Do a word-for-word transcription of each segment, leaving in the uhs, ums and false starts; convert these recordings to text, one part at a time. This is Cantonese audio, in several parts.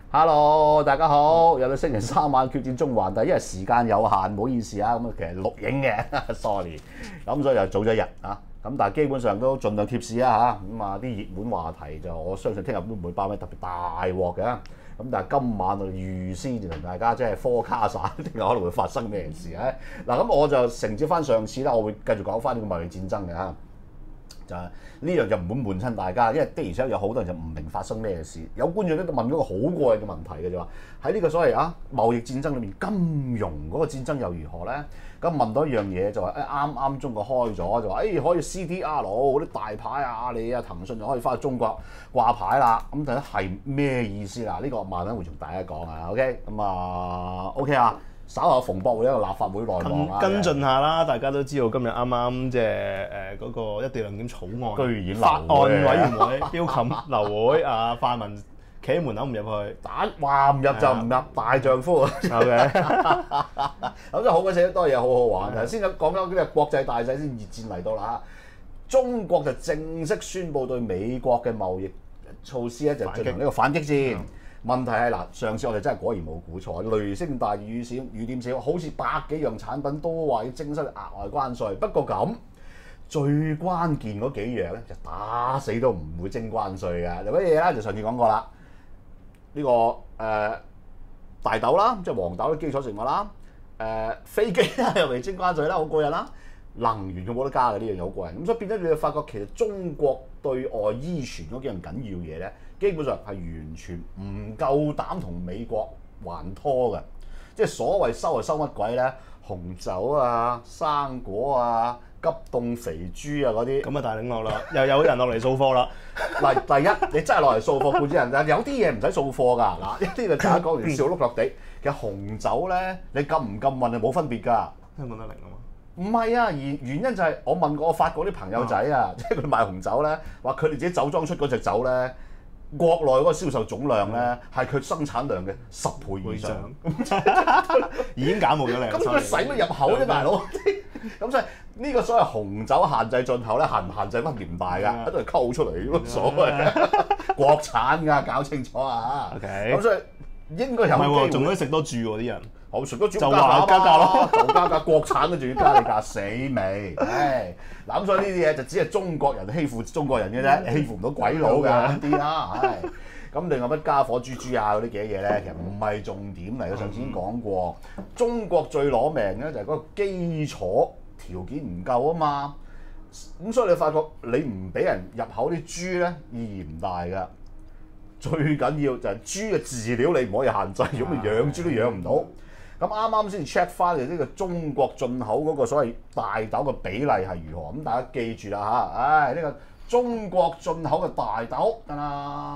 Hello，大家好，又到星期三晚決戰中環，但係因為時間有限，唔好意思啊，咁啊其實錄影嘅，sorry，咁所以就早咗一日啊，咁但係基本上都盡量貼士啊嚇，咁啊啲熱門話題就我相信聽日都唔會爆咩特別大鑊嘅，咁但係今晚我哋預先就同大家即係 forecast 聽日可能會發生咩事啊，嗱咁我就承接翻上次啦，我會繼續講翻呢個貿易戰爭嘅嚇。就係呢樣就唔會悶親大家，因為的而且確有好多人就唔明發生咩事。有觀眾咧都問咗個好過癮嘅問題嘅就話喺呢個所謂啊貿易戰爭裏面，金融嗰個戰爭又如何咧？咁問到一樣嘢就話誒啱啱中國開咗就話誒、哎、可以 C D R 嗰啲大牌啊，阿里啊、騰訊就可以翻去中國掛牌啦。咁睇係咩意思啦？呢、這個慢慢會同大家講啊。OK，咁啊 OK 啊。稍後馮博會一個立法會內幕啊， 跟進下啦，大家都知道今日啱啱即係誒嗰個一地兩檢草案， 居然法案委員會要冚流會啊，泛民企喺門口唔入去， 打話唔入就唔入，大丈夫。 OK， 咁真係好鬼死多嘢，好好玩。頭先講緊呢個國際大勢先，熱戰嚟到啦嚇。中國就正式宣布對美國嘅貿易措施咧，就進行呢個反擊戰。問題係嗱，上次我哋真係果然冇估錯，雷聲大雨小，雨點少，好似百幾樣產品都話要徵收額外關稅。不過咁最關鍵嗰幾樣咧，就打死都唔會徵關稅嘅。有乜嘢咧？就上次講過啦，呢、這個誒、呃、大豆啦，即係黃豆嘅基礎食物啦，誒、呃、飛機啦又嚟徵關稅啦，好過癮啦。能源佢冇得加嘅呢樣嘢好過癮，咁所以變咗你就發覺其實中國對外依存嗰幾樣緊要嘢咧，基本上係完全唔夠膽同美國還拖嘅，即係所謂收係收乜鬼咧？紅酒啊、生果啊、急凍肥豬啊嗰啲， 咁啊大領落啦，又有人落嚟掃貨啦。 嗱，第一你真係落嚟掃貨固之人，但有啲嘢唔使掃貨㗎。嗱，一啲就大家講完笑碌落地，其實紅酒咧你禁唔禁運係冇分別㗎。 香港得零啊嘛。 唔係啊，而原因就係我問過我法國啲朋友仔啊，即係佢賣紅酒咧，話佢哋自己酒莊出嗰隻酒咧，國內嗰個銷售總量咧係佢生產量嘅十倍以上， 已經減冇咗你。 咁佢使乜入口啫，大佬？咁所以呢個所謂紅酒限制進口咧，限唔限制分別唔大㗎，喺度溝出嚟冇所謂。國產㗎，搞清楚啊！ OK，咁所以應該有機會。 仲可以食多住喎啲人。 好食都主就話加價咯， 就加價，國產都仲要加你價，死未？唉，嗱咁所以呢啲嘢就只係中國人欺負中國人嘅啫，欺負唔到鬼佬㗎啲啦，唉。咁另外乜家伙豬豬啊嗰啲幾多嘢咧，其實唔係重點嚟嘅。上次已經講過，中國最攞命咧就係嗰個基礎條件唔夠啊嘛。咁所以你發覺你唔俾人入口啲豬咧，意義唔大㗎。最緊要就係豬嘅飼料你唔可以限制，如果咪養豬都養唔到。咁啱啱先 check 翻嚟呢個中國進口嗰個所謂大豆嘅比例係如何？咁大家記住啦嚇，唉呢個中國進口嘅大豆，得啦，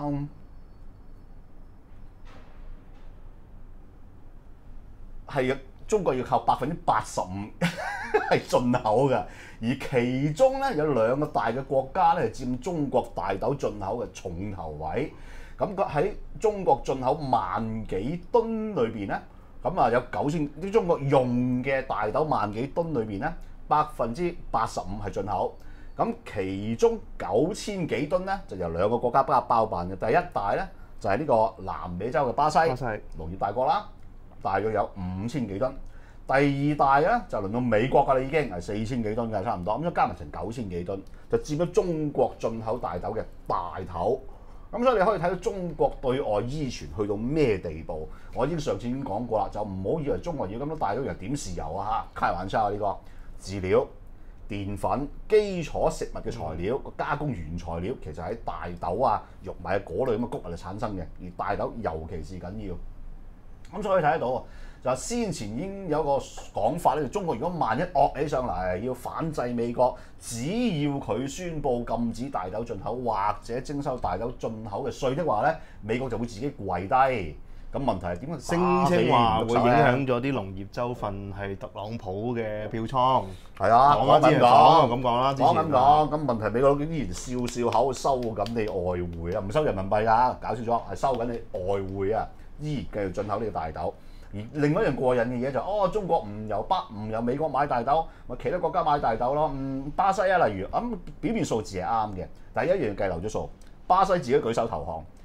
係中國要靠百分之八十五係進口嘅，而其中咧有兩個大嘅國家咧係佔中國大豆進口嘅重頭位。咁佢喺中國進口萬幾噸裏邊咧。咁啊有九千啲中國用嘅大豆萬幾噸裏邊咧，百分之八十五係進口。咁其中九千幾噸咧就由兩個國家包包辦嘅。第一大咧就係呢個南美洲嘅巴西， 巴西農業大國啦，大約有五千幾噸。第二大咧就輪到美國㗎啦，已經係四千幾噸㗎，差唔多。咁一加埋成九千幾噸，就佔咗中國進口大豆嘅大頭。咁所以你可以睇到中國對外依存去到咩地步？我已經上次已經講過啦，就唔好以為中國要咁多大豆又點豉油啊嚇，開玩笑啊！呢、這個飼料、澱粉、基礎食物嘅材料、個加工原材料，其實喺大豆啊、玉米啊嗰類咁嘅谷物嚟產生嘅，而大豆尤其是緊要。咁所以睇得到，就先前已經有個講法咧，中國如果萬一惡起上嚟，要反制美國，只要佢宣布禁止大豆進口或者徵收大豆進口嘅稅的話咧，美國就會自己跪低。咁問題係點解聲稱話會影響咗啲農業州份係特朗普嘅票倉？ 係啊， 講咁講，咁講啦， 講咁講。咁問題美國佬依然笑笑口收緊你外匯啊，唔收人民幣啊，搞清楚係收緊你外匯啊，依然繼續進口呢個大豆。而另外一樣過癮嘅嘢就係、哦，中國唔由北唔由美國買大豆，咪其他國家買大豆咯。嗯，巴西啊，例如咁、嗯、表面數字係啱嘅，但係一樣計漏咗數。巴西自己舉手投降，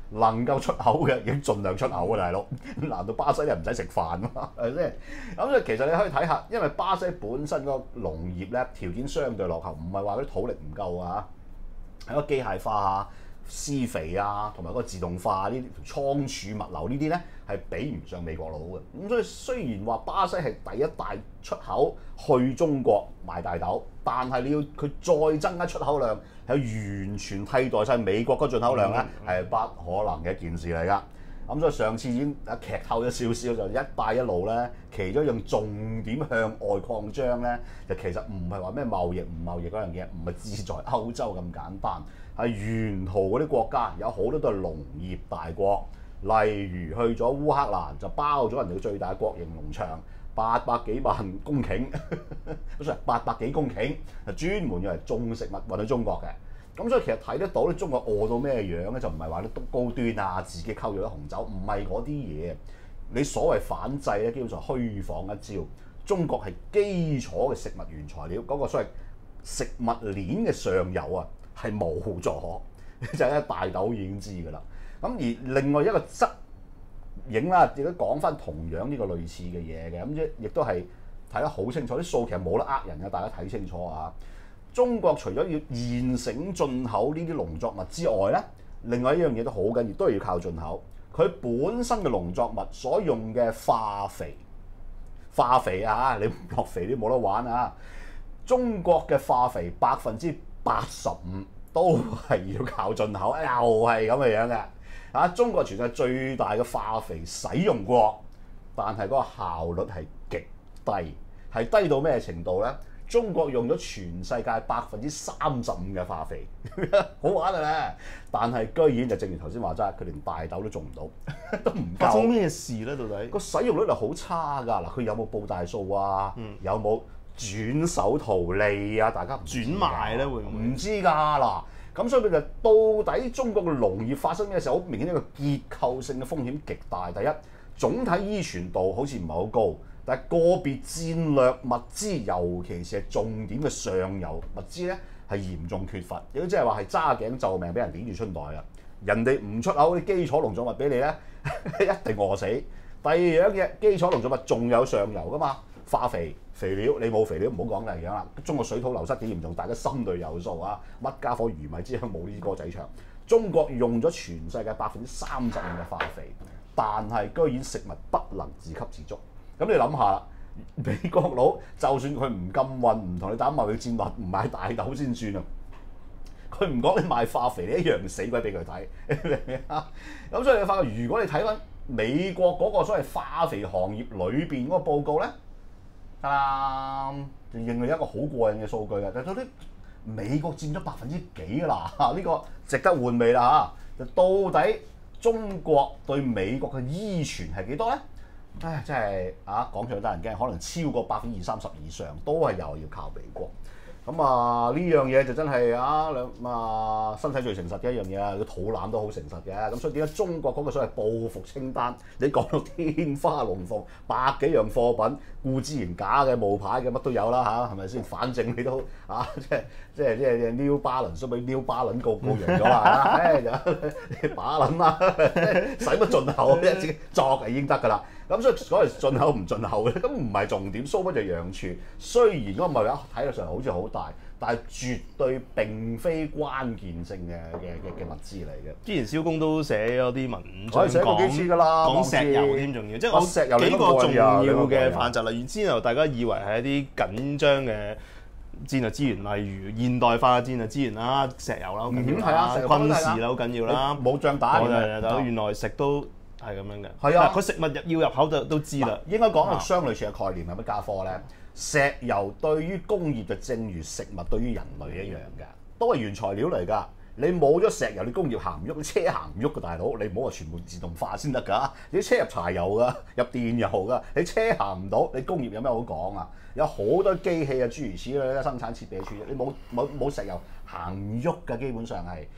能夠出口嘅已經盡量出口啊，大佬！難道巴西你唔使食飯嘛？係咪先？咁所以其實你可以睇下，因為巴西本身個農業咧條件相對落後，唔係話嗰啲土力唔夠啊，係個機械化啊、施肥啊，同埋嗰個自動化呢啲倉儲物流呢啲咧係比唔上美國佬嘅。咁所以雖然話巴西係第一大出口去中國賣大豆，但係你要佢再增加出口量，係完全替代晒美國嗰進口量咧，係不可能嘅一件事嚟㗎。咁所以上次已經啊劇透咗少少，就一帶一路咧，其中一樣重點向外擴張咧，就其實唔係話咩貿易唔貿易嗰樣嘢，唔係志在歐洲咁簡單，係沿途嗰啲國家有好多都係農業大國，例如去咗烏克蘭就包咗人哋最大國營農場，八百幾萬公頃，咁所以八百幾公頃係專門用嚟種食物運去中國嘅。咁所以其實睇得到咧，中國餓到咩樣咧，就唔係話啲高端啊，自己溝咗啲紅酒，唔係嗰啲嘢。你所謂反制咧，基本上虛晃一招。中國係基礎嘅食物原材料，嗰、那個所謂食物鏈嘅上游啊，係冇咗，就係大豆已經知㗎啦。咁而另外一個側影啦，亦都講翻同樣呢個類似嘅嘢嘅，咁即亦都係睇得好清楚，啲數其實冇得呃人嘅，大家睇清楚啊！中國除咗要現成進口呢啲農作物之外咧，另外一樣嘢都好緊要，都係要靠進口。佢本身嘅農作物所用嘅化肥，化肥啊，你唔落肥都冇得玩啊！中國嘅化肥百分之八十五都係要靠進口，又係咁嘅樣嘅。啊，中國全世界最大嘅化肥使用國，但係嗰個效率係極低，係低到咩程度咧？中國用咗全世界百分之三十五嘅化肥，好玩啊咧！但係居然就正如頭先話齋，佢連大豆都種唔到，都唔夠。 發生咩事咧？到底個使用率係好差㗎。嗱，佢有冇報大數啊？嗯、有冇轉手圖利啊？大家唔知轉賣咧會唔會？ 唔知㗎嗱。咁所以佢就到底中國嘅農業發生咩事？好明顯一個結構性嘅風險極大。第一，總體依存度好似唔係好高。但係個別戰略物資，尤其是係重點嘅上游物資咧，係嚴重缺乏。亦都即係話係揸頸就命，俾人攆住春袋啊！人哋唔出口啲基礎農作物俾你咧，一定餓死。第二樣嘢，基礎農作物仲有上游噶嘛，化肥、肥料，你冇肥料唔好講第二樣啦。中國水土流失幾嚴重，大家心裏有數啊！乜家伙魚米之鄉冇呢啲歌仔唱。中國用咗全世界百分之三十五嘅化肥，但係居然食物不能自給自足。咁你諗下，美國佬就算佢唔禁運，唔同你打貿易戰，話唔買大豆先算啊！佢唔講你賣化肥，你一樣死鬼俾佢睇，明唔明啊？咁所以你發覺，如果你睇翻美國嗰個所謂化肥行業裏邊嗰個報告咧，啊，就認為一個好過癮嘅數據嘅，就到啲美國佔咗百分之幾啦？呢、呢個值得玩味啦嚇！就到底中國對美國嘅依存係幾多咧？唉，真係啊，講出得人驚，可能超過百分之二三十以上，都係又要靠美國。咁啊，呢樣嘢就真係啊兩啊身體最誠實嘅一樣嘢啊，個肚腩都好誠實嘅。咁所以點解中國嗰個所謂報復清單，你講到天花龍鳳，百幾樣貨品，固之然假嘅、冒牌嘅乜都有啦嚇，係咪先？反正你都啊，即係即係即係 New Balance 都俾 New Balance 告告贏咗啦，唉就你把撚啦，使乜進口啫？自己作係已經得㗎啦。咁所以所謂進口唔進口咧，咁唔係重點，蘇不就樣處。雖然嗰個貿易睇落上好似好大，但係絕對並非關鍵性嘅嘅嘅嘅物資嚟嘅。 之前蕭公都寫咗啲文章我寫過幾次㗎啦， 講石油添，仲要即係我石油幾個重要嘅範疇，例如之後大家以為係一啲緊張嘅戰略資源，例如現代化嘅戰略資源啦，石油啦好緊要啦，軍事啦好緊要啦， 冇仗打嘅， 原來食都係咁樣嘅。 係啊， 佢食物入要入口就都知啦。 應該講係相類似嘅概念，係乜家科咧？石油對於工業就正如食物對於人類一樣嘅，都係原材料嚟㗎。你冇咗石油，你工業行唔喐，你車行唔喐嘅大佬。你唔好話全部自動化先得㗎，你車入柴油㗎，入電油㗎，你車行唔到，你工業有咩好講啊？有好多機器啊，諸如此類嘅生產設備處理，你冇冇冇石油行唔喐㗎，基本上係。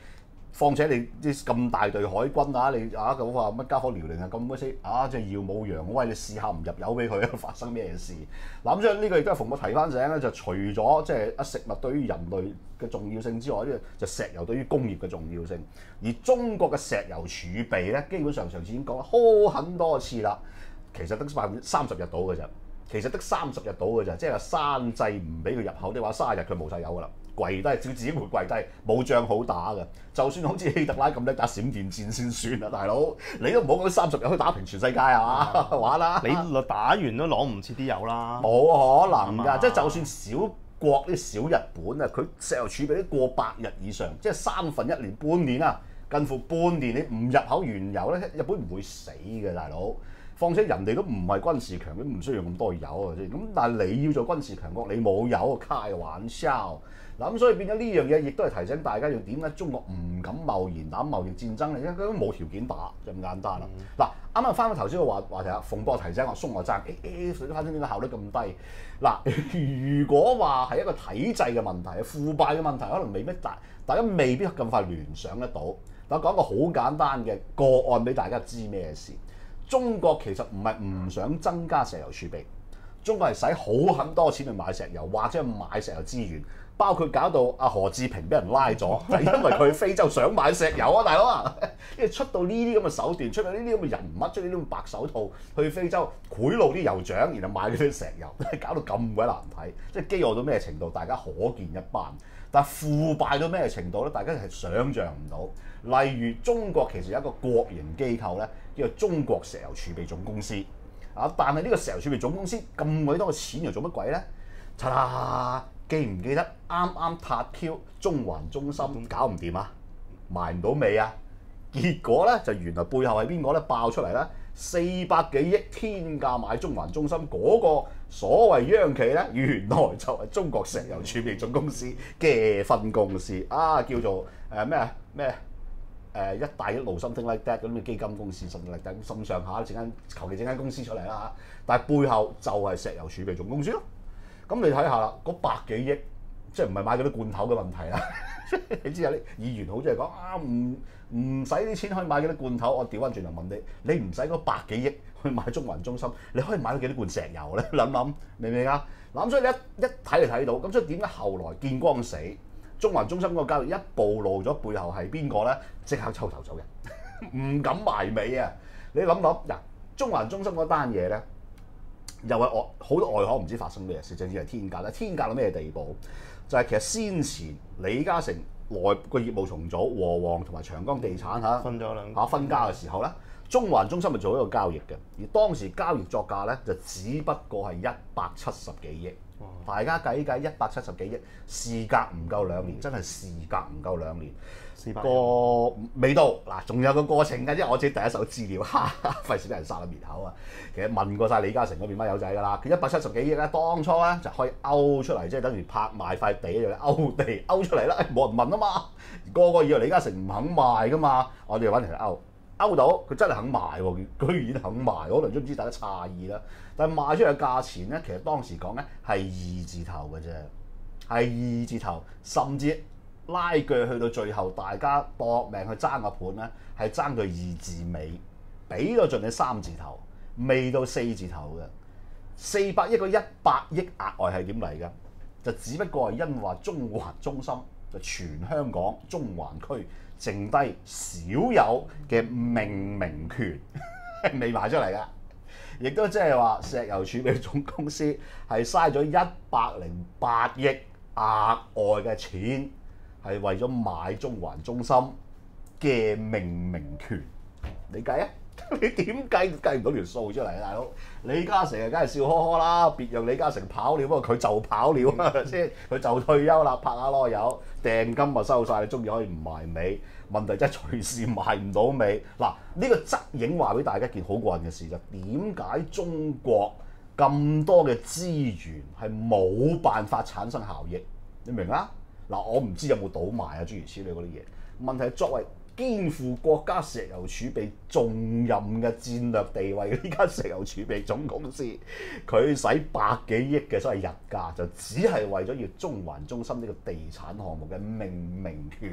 況且你啲咁大隊海軍啊，你啊咁話乜家伙遼寧啊咁鬼死啊，即係耀武揚威，你試下唔入油俾佢，發生咩事？嗱咁所以呢個亦都係馮博提翻醒咧，就除咗即係啊食物對於人類嘅重要性之外，呢就石油對於工業嘅重要性。而中國嘅石油儲備咧，基本上上次已經講好很多次啦，其實得百分之三十日到嘅啫。其實得三十日到嘅咋，即係山制唔俾佢入口，你話三十日佢冇晒油噶啦，跪低照自己會跪低，冇仗好打嘅。就算好似希特拉咁叻打閃電戰先算啦，大佬，你都唔好講三十日可以打平全世界啊嘛，嗯、玩啦！ 你打完都攞唔切啲油啦， 冇可能㗎， 吧即係就算小國啲小日本啊，佢石油儲備都過百日以上，即係三分一年、半年啊，近乎半年你唔入口原油咧，日本唔會死嘅，大佬。況且人哋都唔係軍事強，都唔需要咁多油啊！咁但係你要做軍事強國，你冇油，開玩笑嗱咁，所以變咗呢樣嘢，亦都係提醒大家要點解中國唔敢貿然打貿易戰爭咧？因為佢都冇條件打就咁簡單啦。嗱、嗯，啱啱翻返頭先個話話題啊，馮博提醒我鬆我爭，誒誒水花生點解效率咁低？嗱，如果話係一個體制嘅問題、腐敗嘅問題，可能未必大，大家未必咁快聯想得到。但我講個好簡單嘅個案俾大家知咩事。中國其實唔係唔想增加石油儲備，中國係使好很多錢去買石油或者買石油資源，包括搞到阿何志平俾人拉咗，就係因為佢去非洲想買石油啊，大佬啊！因為出到呢啲咁嘅手段，出到呢啲咁嘅人物，出到呢啲咁白手套去非洲賄賂啲油長，然後買嗰啲石油，搞到咁鬼難睇，即係飢餓到咩程度，大家可見一斑。但係腐敗到咩程度咧？大家係想像唔到。例如中國其實有一個國營機構咧，叫做中國石油儲備總公司啊。但係呢個石油儲備總公司咁鬼多嘅錢又做乜鬼咧？查啦，記唔記得啱啱撻 Q 中環中心搞唔掂啊？埋唔到尾啊！結果咧就原來背後係邊個咧？爆出嚟咧，四百幾億天價買中環中心嗰個所謂央企咧，原來就係中國石油儲備總公司嘅分公司啊，叫做誒咩啊咩誒一帶一路 something like that 咁嘅基金公司 something like that 咁上下整間求其整間公司出嚟啦，但係背後就係石油儲備總公司咯。咁你睇下啦，嗰百幾億即係唔係買嗰啲罐頭嘅問題啦？你知有啲議員好中意講啊，唔唔使啲錢可以買幾多罐頭？我調翻轉頭問你，你唔使嗰百幾億去買中環中心，你可以買到幾多罐石油咧？諗諗明唔明啊？嗱咁所以你一一睇就睇到，咁所以點解後來見光死？中環中心嗰個交易一暴露咗背後係邊個咧？即刻抽頭走人，唔敢埋尾啊！你諗諗嗱，中環中心嗰單嘢咧，又係外好多外行唔知發生咩事，甚至係天價啦！天價到咩地步？就係、是、其實先前李嘉誠內個業務重組，和黃同埋長江地產嚇分咗兩嚇分家嘅時候咧，中環中心咪做一個交易嘅，而當時交易作價咧就只不過係一百七十幾億。大家計計一百七十幾億，事隔唔夠兩年，真係事隔唔夠兩年。個未到嗱，仲有個過程㗎，因為我自己第一手資料，哈哈費事俾人殺咗面口啊！其實問過晒李嘉誠嗰邊班友仔㗎啦，佢一百七十幾億咧，當初咧就可以勾出嚟，即係等於拍賣塊地就勾地勾出嚟啦，冇人問啊嘛，個個以為李嘉誠唔肯賣㗎嘛，我哋揾人勾。勾到佢真係肯賣喎，居然肯賣，可能都唔知大家詫異啦。但係賣出去嘅價錢咧，其實當時講咧係二字頭嘅啫，係二字頭，甚至拉鋸去到最後，大家搏命去爭個盤咧，係爭佢二字尾，俾到盡你三字頭，未到四字頭嘅。四百億個一百億額外係點嚟㗎？就只不過係因為話中環中心就全香港中環區。剩低少有嘅命名權未賣出嚟㗎，亦都即係話石油儲備總公司係嘥咗一百零八億額外嘅錢，係為咗買中環中心嘅命名權。你計啊？你點計都計唔到條數出嚟啊，大佬！李嘉誠啊，梗係笑呵呵啦，別讓李嘉誠跑了，不過佢就跑了啊，係咪先？佢就退休啦，拍下籮柚，訂金啊收晒，你中意可以唔埋尾。問題真係隨時埋唔到尾。嗱，呢個側影話俾大家一件好過癮嘅事就點解中國咁多嘅資源係冇辦法產生效益？你明啦？嗱，我唔知有冇倒賣啊諸如此類嗰啲嘢。問題係作為肩負國家石油儲備重任嘅戰略地位嘅呢間石油儲備總公司，佢使百幾億嘅所謂日價，就只係為咗要中環中心呢個地產項目嘅命名權。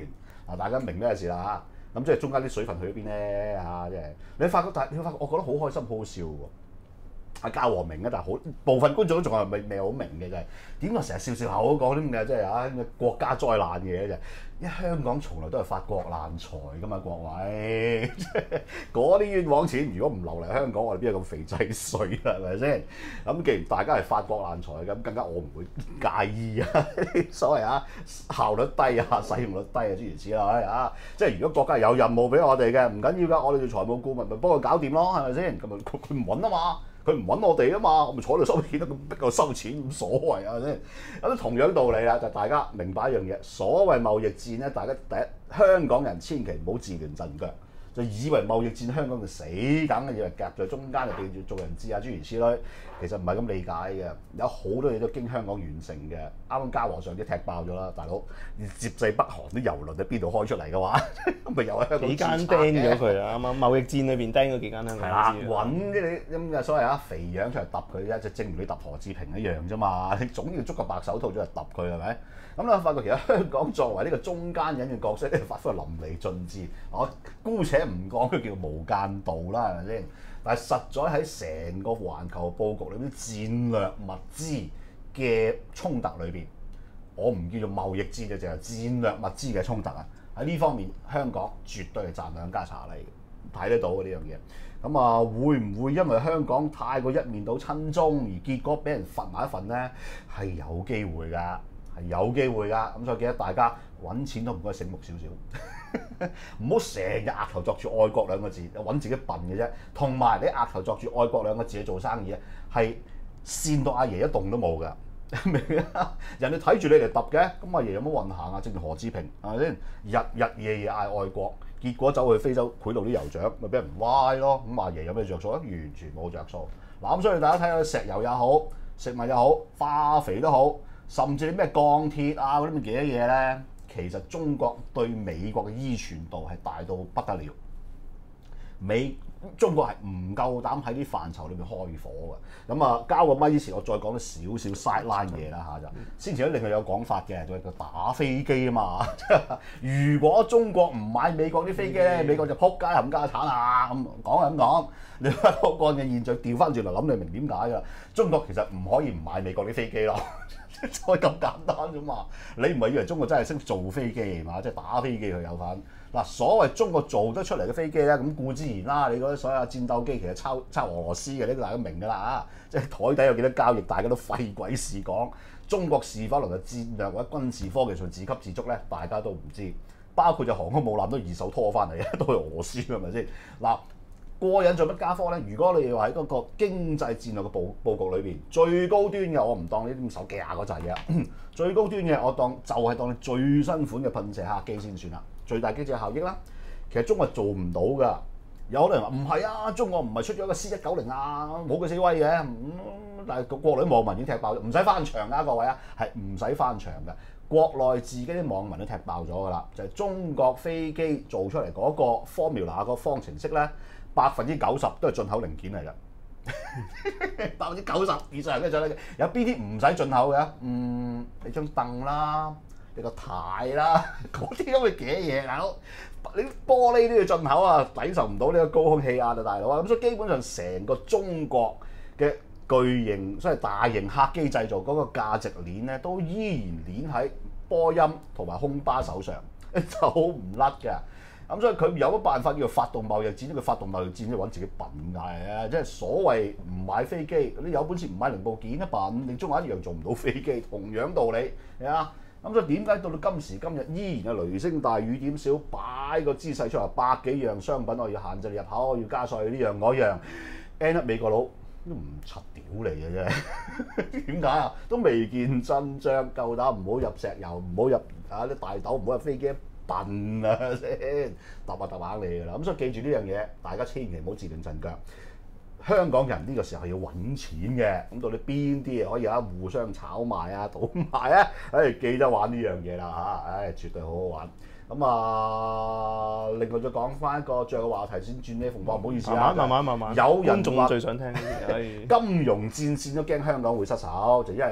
啊，大家明咩事啦嚇。咁即係中間啲水分去咗邊咧嚇？即係你發覺，但係你發覺，我覺得好開心，好好笑喎。係教和明嘅，但係好部分觀眾都仲係未未好明嘅，就係點解成日笑笑口講啲咁嘅，即係啊國家災難嘅嘢啫。因為香港從來都係發國難財噶嘛，各位，嗰啲冤枉錢如果唔流嚟香港，我哋邊有咁肥仔稅啊？係咪先？咁既然大家係發國難財嘅，咁更加我唔會介意啊！所謂啊效率低啊，使用率低啊，諸如此類啊。即係如果國家有任務俾我哋嘅，唔緊要㗎，我哋做財務顧問咪幫佢搞掂咯，係咪先？咁咪佢佢唔揾啊嘛。佢唔揾我哋啊嘛，我咪坐喺度收錢咯，咁逼我收錢冇所謂啊先。咁同樣道理啦，就大家明白一樣嘢，所謂貿易戰咧，大家第一香港人千祈唔好自亂陣腳，就以為貿易戰香港就死梗嘅，以為夾在中間就記住做人質啊諸如此類，其實唔係咁理解嘅，有好多嘢都經香港完成嘅。啱啱嘉禾上啲踢爆咗啦，大佬接濟北韓啲郵輪喺邊度開出嚟嘅話，咪又係香港幾間釘咗佢啊！啱啱貿易戰裏邊釘咗幾間香港。係啦， 揾啲你咁嘅所謂啊肥樣出嚟揼佢啫，就正如你揼何志平一樣啫嘛，你總要捉個白手套出嚟揼佢係咪？咁咧發覺其實香港作為呢個中間人嘅角色咧，發揮淋漓盡致。我姑且唔講佢叫無間道啦，係咪先？但係實在喺成個環球佈局裏邊，戰略物資嘅衝突裏邊，我唔叫做貿易戰嘅，就係戰略物資嘅衝突啊！喺呢方面，香港絕對係賺兩家茶禮嘅，睇得到嘅呢樣嘢。咁啊，會唔會因為香港太過一面倒親中，而結果俾人罰埋一份咧？係有機會㗎。有機會㗎，咁所以記得大家揾錢都唔該醒目少少，唔好成日額頭作住愛國兩個字，揾自己笨嘅啫。同埋你額頭作住愛國兩個字去做生意咧，係跣到阿爺一動都冇㗎，明啊？人哋睇住你嚟揼嘅，咁阿爺有乜運行啊？正如何志平係咪先？日日夜夜嗌愛國，結果走去非洲賄賂啲酋長，咪俾人歪咯。咁阿爺有咩着數啊？完全冇着數。嗱，咁所以大家睇下石油也好，食物又好，化肥都好。甚至你咩鋼鐵啊嗰啲咁嘅幾多嘢咧，其實中國對美國嘅依存度係大到不得了。美中國係唔夠膽喺啲範疇裏面開火嘅。咁啊，交個咪之前，我再講啲少少 sideline 嘢啦嚇就。先前咧另外有講法嘅，就係個打飛機啊嘛。如果中國唔買美國啲飛機咧，美國就撲街冚家產啊！咁講係咁講。你話個個嘅現象調翻轉嚟諗，你明點解㗎？中國其實唔可以唔買美國啲飛機咯。再咁簡單啫嘛！你唔係以為中國真係識做飛機嘛？即係打飛機佢有份嗱。所謂中國做得出嚟嘅飛機咧，咁固之然啦。你嗰啲所有戰鬥機其實抄抄俄羅斯嘅，呢個大家明㗎啦啊！即係台底有幾多交易，大家都費鬼事講。中國是否能夠戰略或者軍事科技上自給自足咧？大家都唔知。包括就航空母艦都二手拖翻嚟，都係俄羅斯係咪先嗱？過癮做乜家科咧？如果你話喺嗰個經濟戰略嘅佈佈局裏邊，最高端嘅我唔當呢啲手機啊嗰陣嘢，最高端嘅我當就係當你最新款嘅噴射客機先算啦，最大經濟效益啦。其實中國做唔到㗎，有好多人話唔係啊，中國唔係出咗個 C 一九零啊，冇佢死威嘅，咁、嗯、但係個國內網民已經踢爆咗，唔使翻牆㗎各位啊，係唔使翻牆㗎。國內自己啲網民都踢爆咗㗎啦，就係、是、中國飛機做出嚟嗰個 formula 個方程式咧。百分之九十都係進口零件嚟㗎，百分之九十以上嘅進口零件，有邊啲唔使進口嘅？嗯，你張凳啦，你個軚啦，嗰啲咁嘅嘅嘢，大佬，你玻璃都要進口啊，抵受唔到呢個高空氣壓啊，大佬啊！咁所以基本上成個中國嘅巨型，所謂大型客機製造嗰個價值鏈咧，都依然鏈喺波音同埋空巴手上，就好唔甩㗎。咁所以佢有乜辦法叫做發動貿易戰？佢發動貿易戰即係揾自己笨㗎啊！即係所謂唔買飛機，你有本事唔買零部件啊笨，你中國一樣做唔到飛機，同樣道理係啊！咁所以點解到到今時今日依然係雷聲大雨點小，擺個姿勢出嚟，百幾樣商品我要限制入口，我要加稅呢樣嗰樣 end up 美國佬都唔柒屌嚟嘅啫，點解啊？都未見真章，夠膽唔好入石油，唔好入啊啲大豆，唔好入飛機。笨啊先，揼下揼下你㗎啦，咁所以記住呢樣嘢，大家千祈唔好自亂陣腳。香港人呢個時候係要揾錢嘅，咁到底邊啲嘢可以啊互相炒賣啊、倒賣啊？誒記得玩呢樣嘢啦嚇，誒絕對好好玩。咁啊，另外再講翻一個最後嘅話題先轉呢，馮博唔好意思啊， 慢慢慢慢， 有人仲最想聽呢啲， 金融戰線都驚香港會失手，就因為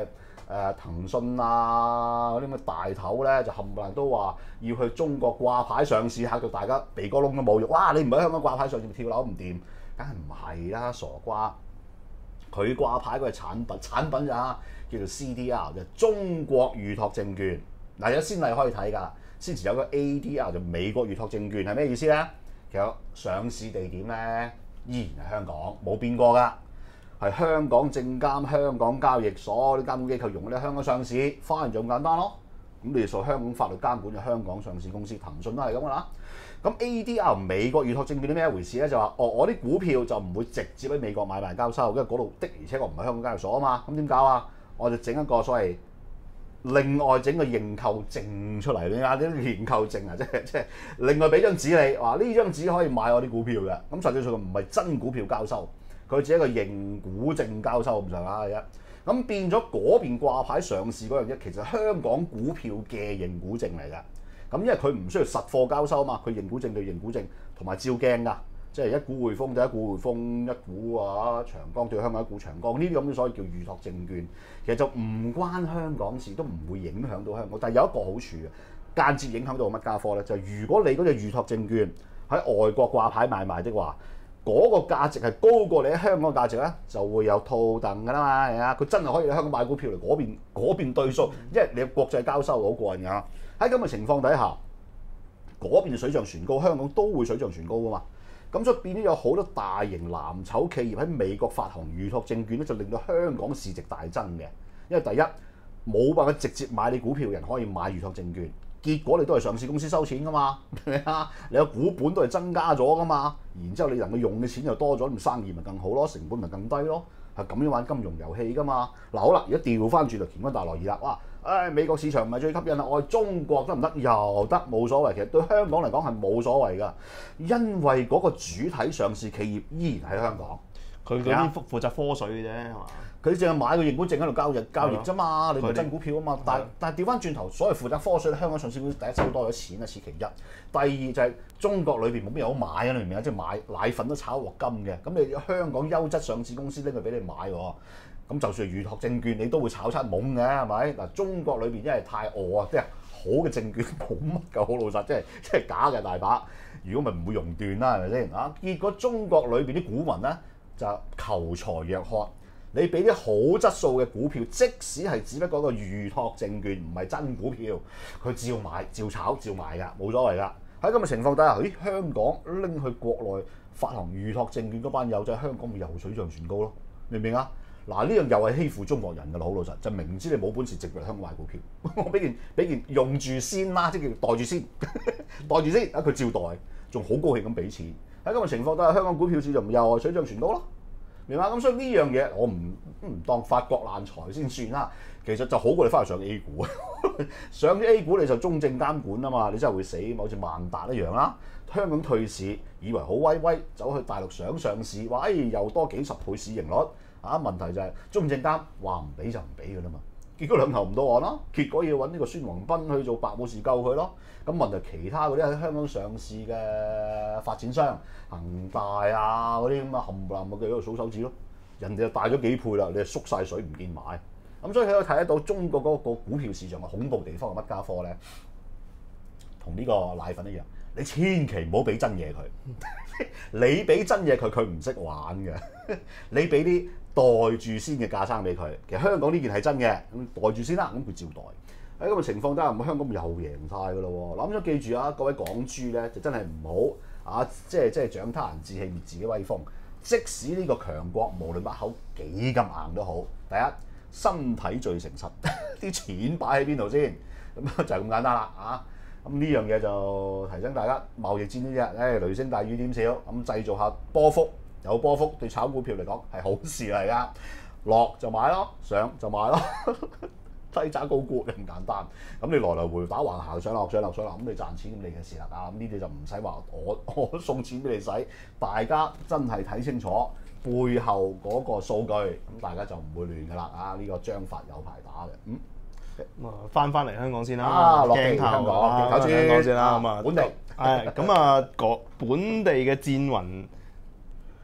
誒騰訊啊嗰啲咁嘅大頭咧，就冚唪唥都話要去中國掛牌上市，嚇到大家鼻哥窿都冇肉。哇！你唔喺香港掛牌上市跳樓唔掂，梗係唔係啦，傻瓜！佢掛牌嗰個產品，產品咋叫做 C D R， 就中國預託證券。嗱有先例可以睇㗎，先前有個 A D R 就美國預託證券係咩意思咧？其實上市地點咧依然係香港，冇變過㗎。係香港證監、香港交易所啲監管機構用咧香港上市，反而就咁簡單咯。咁你受香港法律監管嘅香港上市公司，騰訊都係咁㗎啦。咁 A D R 美國預託證券啲咩一回事咧？就話哦，我啲股票就唔會直接喺美國買賣交收，因為嗰度的而且確唔係香港交易所啊嘛。咁點搞啊？我就整一個所謂另外整個認購證出嚟，你睇啲認購證啊，即係即係另外俾張紙你，話呢張紙可以買我啲股票嘅。咁實際上唔係真股票交收。佢只係一個認股證交收咁上下嘅啫，咁變咗嗰邊掛牌上市嗰樣嘢，其實香港股票嘅認股證嚟㗎。咁因為佢唔需要實貨交收啊嘛，佢認股證對認股證，同埋照鏡㗎，即係一股匯豐對一股匯豐，一股啊長江對香港一股長江，呢啲咁嘅所謂叫預託證券，其實就唔關香港事，都唔會影響到香港。但係有一個好處嘅，間接影響到乜家科咧？就係、是、如果你嗰隻預託證券喺外國掛牌買賣的話，嗰個價值係高過你喺香港嘅價值咧，就會有套戥㗎啦嘛，係啊！佢真係可以喺香港買股票嚟嗰邊嗰邊對數，因為你有國際交收好過癮㗎。喺咁嘅情況底下，嗰邊水漲船高，香港都會水漲船高㗎嘛。咁所以變咗有好多大型藍籌企業喺美國發行預託證券咧，就令到香港市值大增嘅。因為第一冇辦法直接買你股票嘅人可以買預託證券。結果你都係上市公司收錢㗎嘛，係啊？你個股本都係增加咗㗎嘛，然之後你能夠用嘅錢又多咗，咁生意咪更好咯，成本咪更低咯，係咁樣玩金融遊戲㗎嘛。嗱好啦，而家調翻轉就乾坤大挪移啦，哇！誒、哎、美國市場唔係最吸引啦，我係中國得唔得？又得，冇所謂。其實對香港嚟講係冇所謂㗎，因為嗰個主體上市企業依然喺香港。 佢嗰啲負負責科水嘅啫，係嘛？ 佢淨係買個認股證喺度交易交易啫嘛，你唔係真股票啊嘛。但但係調翻轉頭，所謂負責科水咧，香港上市公司第一收多咗錢啊，此其一。第二就係中國裏邊冇咩好買啊，你明唔明啊？即係買奶粉都炒鑊金嘅，咁你香港優質上市公司拎佢俾你買喎，咁就算係預託證券，你都會炒出懵嘅，係咪？嗱，中國裏邊因為太餓啊，即係好嘅證券冇乜㗎，好老實，即係即係假嘅大把。如果咪唔會熔斷啦，係咪先啊？結果中國裏邊啲股民咧就求財若渴。你俾啲好質素嘅股票，即使係只不過一個預託證券，唔係真股票，佢照買、照炒、照賣㗎，冇所謂㗎。喺咁嘅情況底下，咦？香港拎去國內發行預託證券嗰班友仔，香港咪又水漲船高咯？明唔明啊？嗱，呢樣又係欺負中國人㗎啦，好老實，就明知你冇本事直入嚟香港買股票，我俾件俾件用住先啦，即係叫袋住先，袋住先，啊佢照袋，仲好高興咁俾錢。喺咁嘅情況底下，香港股票市場又係水漲船高咯。明白？咁所以呢樣嘢我唔唔當發國難財先算啦。其實就好過你翻去上 A 股，上咗 A 股你就中證監管啊嘛，你真係會死，好似萬達一樣啦。香港退市，以為好威威，走去大陸想上市，話誒、哎、又多幾十倍市盈率啊！問題就係、是、中證監話唔俾就唔俾㗎啦嘛。結果兩頭唔到岸咯，結果要揾呢個孫宏斌去做白武士救佢咯。咁問題其他嗰啲喺香港上市嘅發展商，恒大啊嗰啲咁啊冚唪唥咪喺度數手指咯。人哋就大咗幾倍啦，你就縮晒水唔見買。咁所以你可以睇得到中國嗰個股票市場嘅恐怖地方係乜家科咧？同呢個奶粉一樣，你千祈唔好俾真嘢佢。你俾真嘢佢，佢唔識玩嘅。你俾啲袋住先嘅架生俾佢。其實香港呢件係真嘅，咁袋住先啦，咁佢照袋。喺咁嘅情況底下，咁香港又贏晒㗎咯喎！諗咗記住啊，各位港豬咧，就真係唔好啊，即係即係長他人志氣，滅自己威風。即使呢個強國無論把口幾咁硬都好，第一身體最誠實，啲錢擺喺邊度先，咁就係咁簡單啦啊！咁呢樣嘢就提醒大家，貿易戰呢啲誒雷聲大雨點少，咁製造下波幅，有波幅對炒股票嚟講係好事嚟㗎，落就買咯，上就買咯。低揸高沽，你咁簡單，咁你來來回打橫行上落上落上落，咁你賺錢咁你嘅事啦啊！咁呢啲就唔使話我我送錢俾你使，大家真係睇清楚背後嗰個數據，咁大家就唔會亂噶啦啊！呢、這個章法有排打嘅，嗯， 咁啊翻翻嚟香港先啦， 啊落地鏡頭香港， 啊， 搞住香港先啦，咁啊本地， 係咁啊，個本地嘅戰雲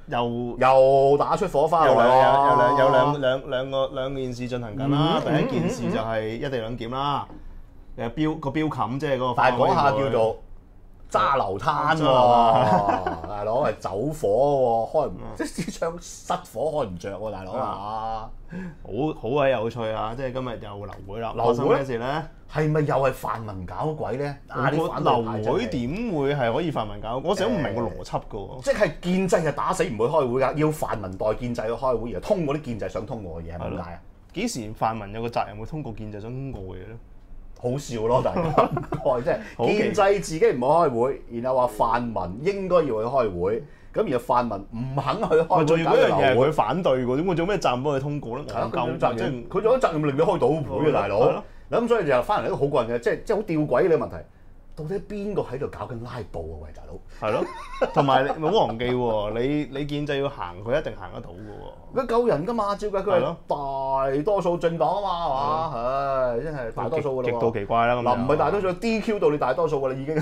又又打出火花有喎， 兩有兩有兩兩兩個兩件事進行緊啦。 嗯第一件事就係一地兩檢啦，誒標個標冚即係嗰個， 但係嗰下叫做揸流灘喎，大佬係走火喎，開唔即係支槍失火開唔着喎，大佬啊！ 好好鬼有趣啊！即係今日又流會啦， 流會發生咩事咧？ 係咪又係泛民搞鬼咧？啊！啲反流對派真會係點會係可以泛民搞？我成日都唔明個邏輯㗎喎。 即係建制係打死唔會開會㗎，要泛民代建制去開會，而通過啲建制想通過嘅嘢係點解啊？ 幾時泛民有個責任會通過建制想通過嘅嘢咧？ 好笑咯，大家唔該，即係建制自己唔好開會，然後話泛民應該要去開會，咁而泛民唔肯去開會， 仲要嗰樣嘢係會佢反對㗎，點會做咩責任幫佢通過咧？ 係啊， 我佢有責任，佢有責任令你開到會啊，大佬。咁所以就翻嚟一個好過癮嘅，即係即係好吊詭嘅問題。到底邊個喺度搞緊拉布啊？喂，大佬。 係咯，同埋你唔好忘記喎，你你建制要行，佢一定行得到㗎喎。 佢夠人㗎嘛？照計佢係大多數政黨啊嘛，係嘛？唉，真係大多數㗎啦。 極度奇怪啦，咁嗱唔係大多數 D Q 到你大多數㗎啦，已經。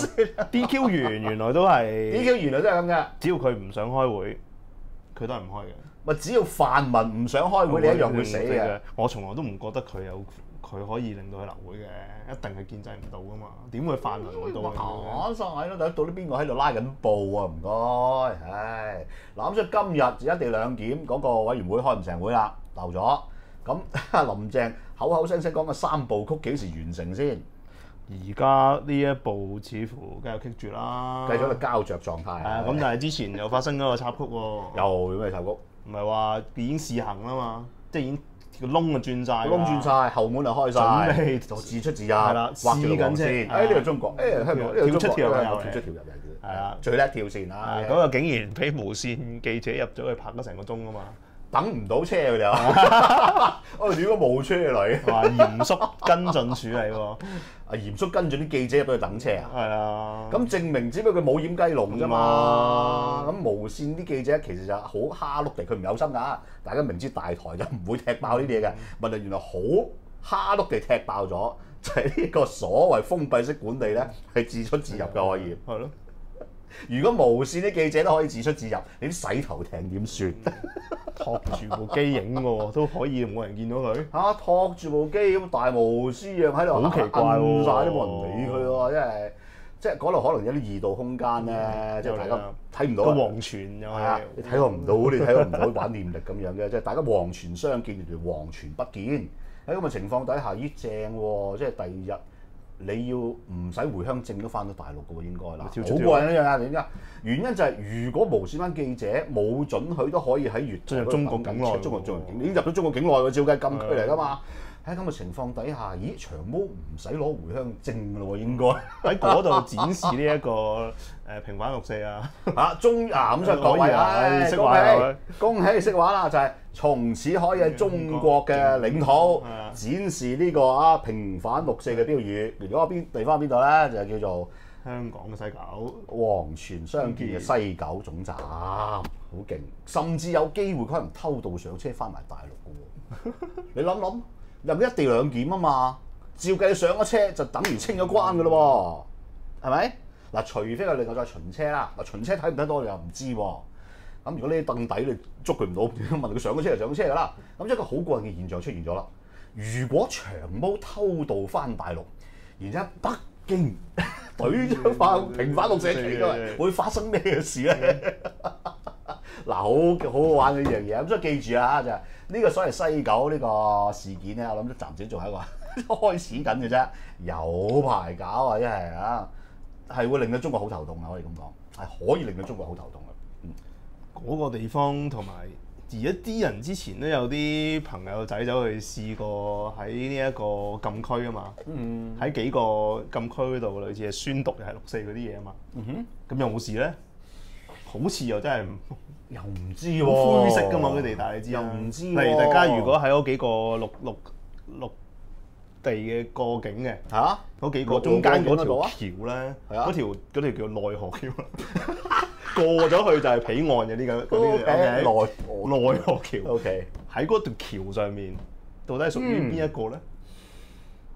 D Q 完原來都係 D Q 原來都係咁嘅。 只要佢唔想開會，佢都係唔開嘅。 咪只要泛民唔想開會，你一樣會死嘅。 我從來都唔覺得佢有佢可以令到佢流會嘅，一定係建制唔到噶嘛。點會泛民會到？ 打晒咯，到底邊個喺度拉緊布啊？唔該，唉，嗱咁所以今日一地兩檢嗰個委員會開唔成會啦，留咗。咁林鄭口口聲聲講嘅三部曲幾時完成先？ 而家呢一步似乎梗係棘住啦， 繼續喺度膠着狀態。 係啊，咁但係之前又發生咗個插曲喎。 又有咩插曲？ 唔係話已經試行啦嘛，即係已經個窿就轉晒， 窿轉晒，後門就開晒， 準備就自出自入， 係啦， 畫住路線。誒呢度中國，誒香港呢度跳出跳入， 跳出跳入嘅，係啊，最叻跳線啊！ 嗰個竟然俾無線記者入咗去拍咗成個鐘啊嘛！ 等唔到車佢哋啊！我哋點解冇車嚟？ 話嚴肅跟進處理喎， 啊嚴肅跟進啲記者入到去等車啊！ 係啊， 咁證明只不過佢冇掩雞籠啫嘛。咁無線啲記者其實就好蝦碌地，佢唔有心㗎。大家明知大台就唔會踢爆呢啲嘢嘅，問題原來好蝦碌地踢爆咗，就係呢個所謂封閉式管理咧，係自出自入嘅可以。 係咯。 如果無線啲記者都可以自出自入，你啲洗頭艇點算？ 托住部機影喎，都可以冇人見到佢。 嚇，托住部機咁大無私樣喺度， 好奇怪喎， 曬都冇人理佢喎，真係即係嗰度可能有啲二度空間咧，即係大家睇唔到。 個黃泉又係， 你睇我唔到，你睇我唔到玩念力咁樣嘅，即係大家黃泉相見，原來黃泉不見。喺咁嘅情況底下，咦正喎，即係第二日。你要唔使回鄉證都翻到大陸嘅喎，應該啦。好過癮一樣啊！點解？原因就係如果無線班記者冇准許都可以喺粵進入中國境內， 中國中國境，已經入咗中國境內喎，照計禁區嚟㗎嘛。喺咁嘅情況底下，咦長毛唔使攞回鄉證㗎咯喎，應該喺嗰度展示呢一個誒平反六四啊！ 嚇，終啊咁所以各位啊， 識玩， 恭喜你識玩啦！就係從此可以喺中國嘅領土展示呢個啊平反六四嘅標語。如果邊地方邊度咧，就叫做香港嘅西九黃泉相見嘅西九總站，好勁！甚至有機會可能偷渡上車翻埋大陸嘅喎。你諗諗？入一地兩檢啊嘛，照計上咗車就等於清咗關㗎咯喎，係咪？嗱，除非佢另外再巡車啦，嗱巡車睇唔睇到你又唔知喎。咁如果呢啲凳底你捉佢唔到，問佢上咗車就上咗車㗎啦。咁一個好過癮嘅現象出現咗啦。如果長毛偷渡翻大陸，然之後北京懟咗翻平反六四旗嘅，會發生咩事咧？嗱，好好好玩呢樣嘢，咁所以記住啊，就係、是、呢個所謂西九呢個事件咧，我諗都暫時仲係一個開始緊嘅啫，有排搞啊，一係啊，係會令到中國好頭痛啊，可以咁講，係可以令到中國好頭痛嘅。嗯， 嗰個地方同埋而一啲人之前都有啲朋友仔走去試過喺呢一個禁區啊嘛，嗯，喺幾個禁區度類似係宣讀又係六四嗰啲嘢啊嘛，嗯哼，咁有冇事咧？好似又真係又唔知喎、啊， 灰色㗎嘛嗰地帶，你知又唔知、啊。 例如大家如果喺嗰幾個陸陸陸地嘅過境嘅嚇，嗰、啊、幾個中間嗰條橋咧，嗰條嗰條叫內河橋，過咗去就係彼岸嘅呢個嗰啲嘅內內河橋。 OK， 喺嗰條橋上面，到底係屬於邊一個咧？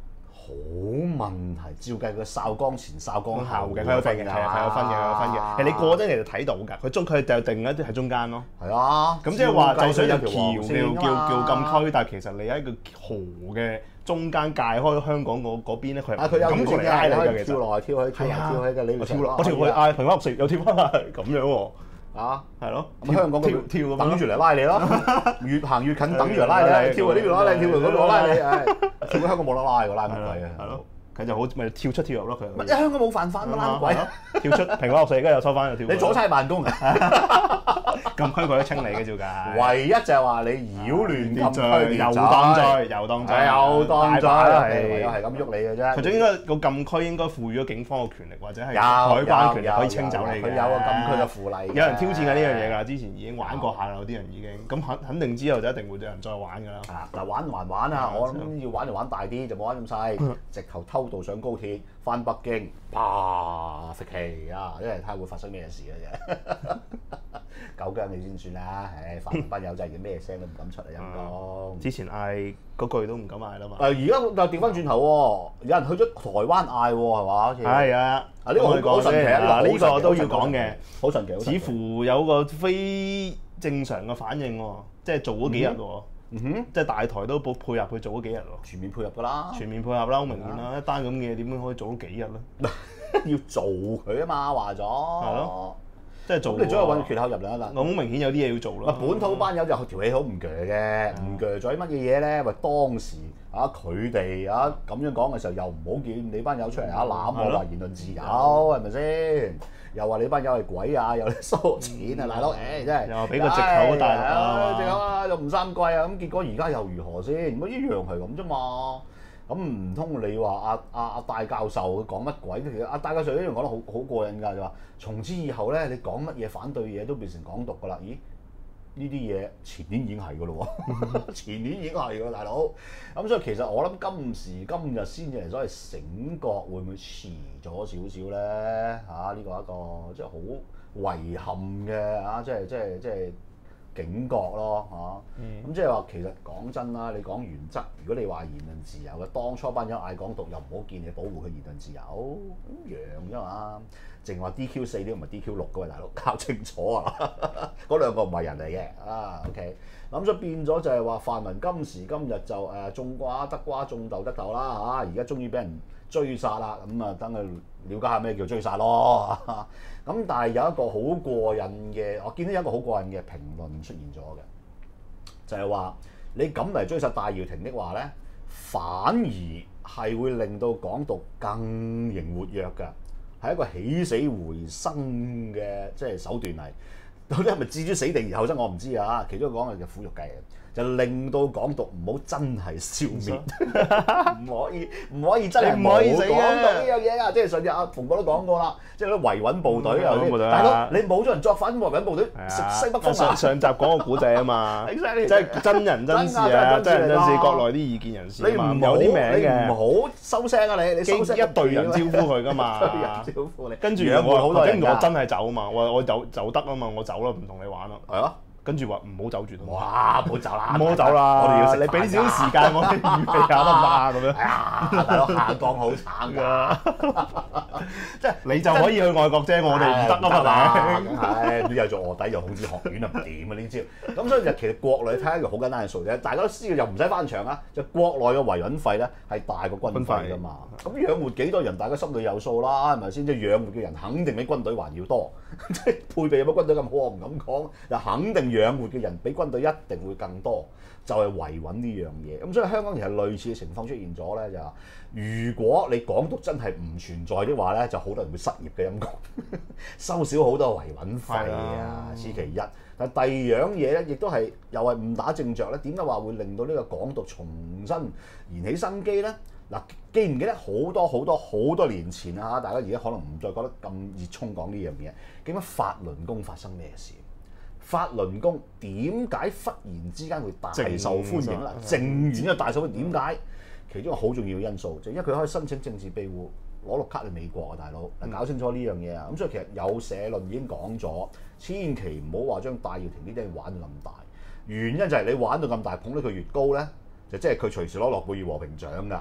問題。照計佢哨崗前、哨崗後嘅，佢有分嘅，係啊，佢有分嘅，佢有分嘅。其實你過真你就睇到㗎，佢中佢就定一啲喺中間咯。 係啊， 咁即係話，就算有條橋叫叫叫禁區，但係其實你喺個河嘅中間界開香港嗰嗰邊咧，佢係咁過嚟拉你㗎，其實。 跳落去、跳去、跳嚟、跳去嘅，你我跳落，我跳去嗌平安六四，又跳翻嚟咁樣喎。啊，係咯， 咁香港跳跳等住嚟拉你咯，越行越近等住嚟拉你，跳嚟呢邊拉你，跳嚟嗰度拉你，唉，跳去香港冇得拉㗎，拉乜鬼啊？係咯。佢就好咪跳出跳入咯，佢。唔係香港冇犯法乜撚鬼啊！ 跳出平安六四，而家又收翻又跳。 你阻差辦公啊？ 禁區佢都清理嘅照計。 唯一就係話你擾亂禁區秩序， 又當罪，又當罪， 又當罪， 係又係咁喐你嘅啫。 佢總應該個禁區應該賦予咗警方嘅權力，或者係海關權力可以清走你嘅。 佢有個禁區嘅附例。 有人挑戰緊呢樣嘢㗎，之前已經玩過下啦，有啲人已經。咁肯肯定之後就一定會有人再玩㗎啦。 啊嗱，玩還玩啊！我諗要玩就玩大啲，就冇玩咁細，直頭偷渡上高鐵。翻北京，啪食氣啊！因為睇下會發生咩事嘅啫，狗姜你先算啦。唉，泛民班友仔嘅咩聲都唔敢出啊，陰公。 之前嗌嗰句都唔敢嗌啦嘛。 誒，而家就調翻轉頭喎，有人去咗台灣嗌喎，係嘛？好似係啊， 啊呢個好神奇啊！ 呢個都要講嘅， 好神奇。 似乎有個非正常嘅反應喎，即係做咗幾日喎。嗯哼，即係大台都配配合佢做咗幾日喎， 全面配合㗎啦， 全面配合啦，好明顯啦，一單咁嘅嘢點樣可以做到幾日咧？ 要做佢啊嘛，話咗。係咯， 即係做。 咁你總係揾缺口入嚟啦。 我好明顯有啲嘢要做咯。 本土班友就條氣好唔鋸嘅，唔鋸咗啲乜嘢嘢咧？喂，當時啊佢哋啊咁樣講嘅時候，又唔好叫你班友出嚟啊攬我話言論自由，係咪先？又話你班友係鬼啊，又收錢啊，大佬，誒真係又俾個藉口大陸啊，藉口啊，又唔三季啊，咁結果而家又如何先？咁一樣係咁啫嘛。咁唔通你話阿阿阿戴教授佢講乜鬼？其實阿戴教授一樣講得好好過癮㗎，就話從此以後咧，你講乜嘢反對嘢都變成港獨㗎啦。咦？呢啲嘢前年已經係㗎咯喎，前年已經係㗎，大佬。咁所以其實我諗今時今日先至係所謂醒覺，會唔會遲咗少少咧？嚇、啊，呢、呢個一個即係好遺憾嘅嚇，即係即係即係警覺咯嚇。咁、啊嗯、即係話其實講真啦，你講原則，如果你話言論自由嘅，當初班友嗌港獨又唔好見你保護佢言論自由，咁樣啫嘛。淨話 D Q 四啲唔係 D Q 六嘅喎，大佬搞清楚啊！嗰兩個唔係人嚟嘅啊 ，OK。咁所以變咗就係話泛民今時今日就誒種瓜得瓜，種豆得豆啦嚇，而家終於俾人追殺啦，咁啊等佢了解下咩叫追殺咯。咁但係有一個好過癮嘅，我見到有一個好過癮嘅評論出現咗嘅，就係話你咁嚟追殺戴耀廷的話咧，反而係會令到港獨更形活躍㗎。係一個起死回生嘅即係手段嚟，到底係咪置諸死地而後生我唔知啊。其中一個講嘅就苦肉計嘅，就令到港獨唔好真係消滅，唔可以唔可以真係唔可以死港獨呢樣嘢啊！即係上次阿馮哥都講過啦，即係啲維穩部隊啊，大佬你冇咗人作反，維穩部隊食西北風啊！ 上上集講個古仔啊嘛，即係真人真事啊，真人真事，國內啲意見人士啊嘛，有啲名嘅， 你唔好收聲啊！你你收聲一隊人招呼佢㗎嘛， 招呼你， 跟住我跟住我真係走啊嘛，我我走走得啊嘛，我走啦，唔同你玩啦，係啊。跟住話唔好走住， 哇！唔好走啦， 唔好走啦， 我哋要食飯。 你俾少少時間我哋預備下得唔得啊？咁樣， 哎呀，大佬下降好慘㗎， 即係你就可以去外國啫，我哋唔得啊嘛， 係你又做臥底又孔子學院啊，唔掂啊呢招。咁所以就其實國內睇一個好簡單嘅數啫，大家都知嘅，又唔使翻牆啊，就國內嘅維穩費咧係大過軍費㗎嘛。咁養活幾多人，大家心裏有數啦，係咪先？即係養活嘅人肯定比軍隊還要多，即係配備有冇軍隊咁好，我唔敢講，就肯定養活嘅人比軍隊一定會更多，就係維穩呢樣嘢。咁所以香港其實類似嘅情況出現咗咧，就係如果你港獨真係唔存在的話咧，就好多人會失業嘅陰公，收少好多維穩費啊，此其一。但第二樣嘢咧，亦都係又係誤打正着咧。點解話會令到呢個港獨重新燃起生機咧？嗱，記唔記得好多好多好多年前啊？大家而家可能唔再覺得咁熱衷講呢樣嘢。究竟法輪功發生咩事？法輪功點解忽然之間會大受歡迎啦？正院嘅大受歡迎點解？其中一個好重要嘅因素就係因為佢可以申請政治庇護，攞綠卡去美國啊，大佬，嗱，搞清楚呢樣嘢啊！咁所以其實有社論已經講咗，千祈唔好話將戴耀廷呢啲嘢玩到咁大。原因就係你玩到咁大，捧得佢越高咧，就即係佢隨時攞諾貝爾和平獎㗎。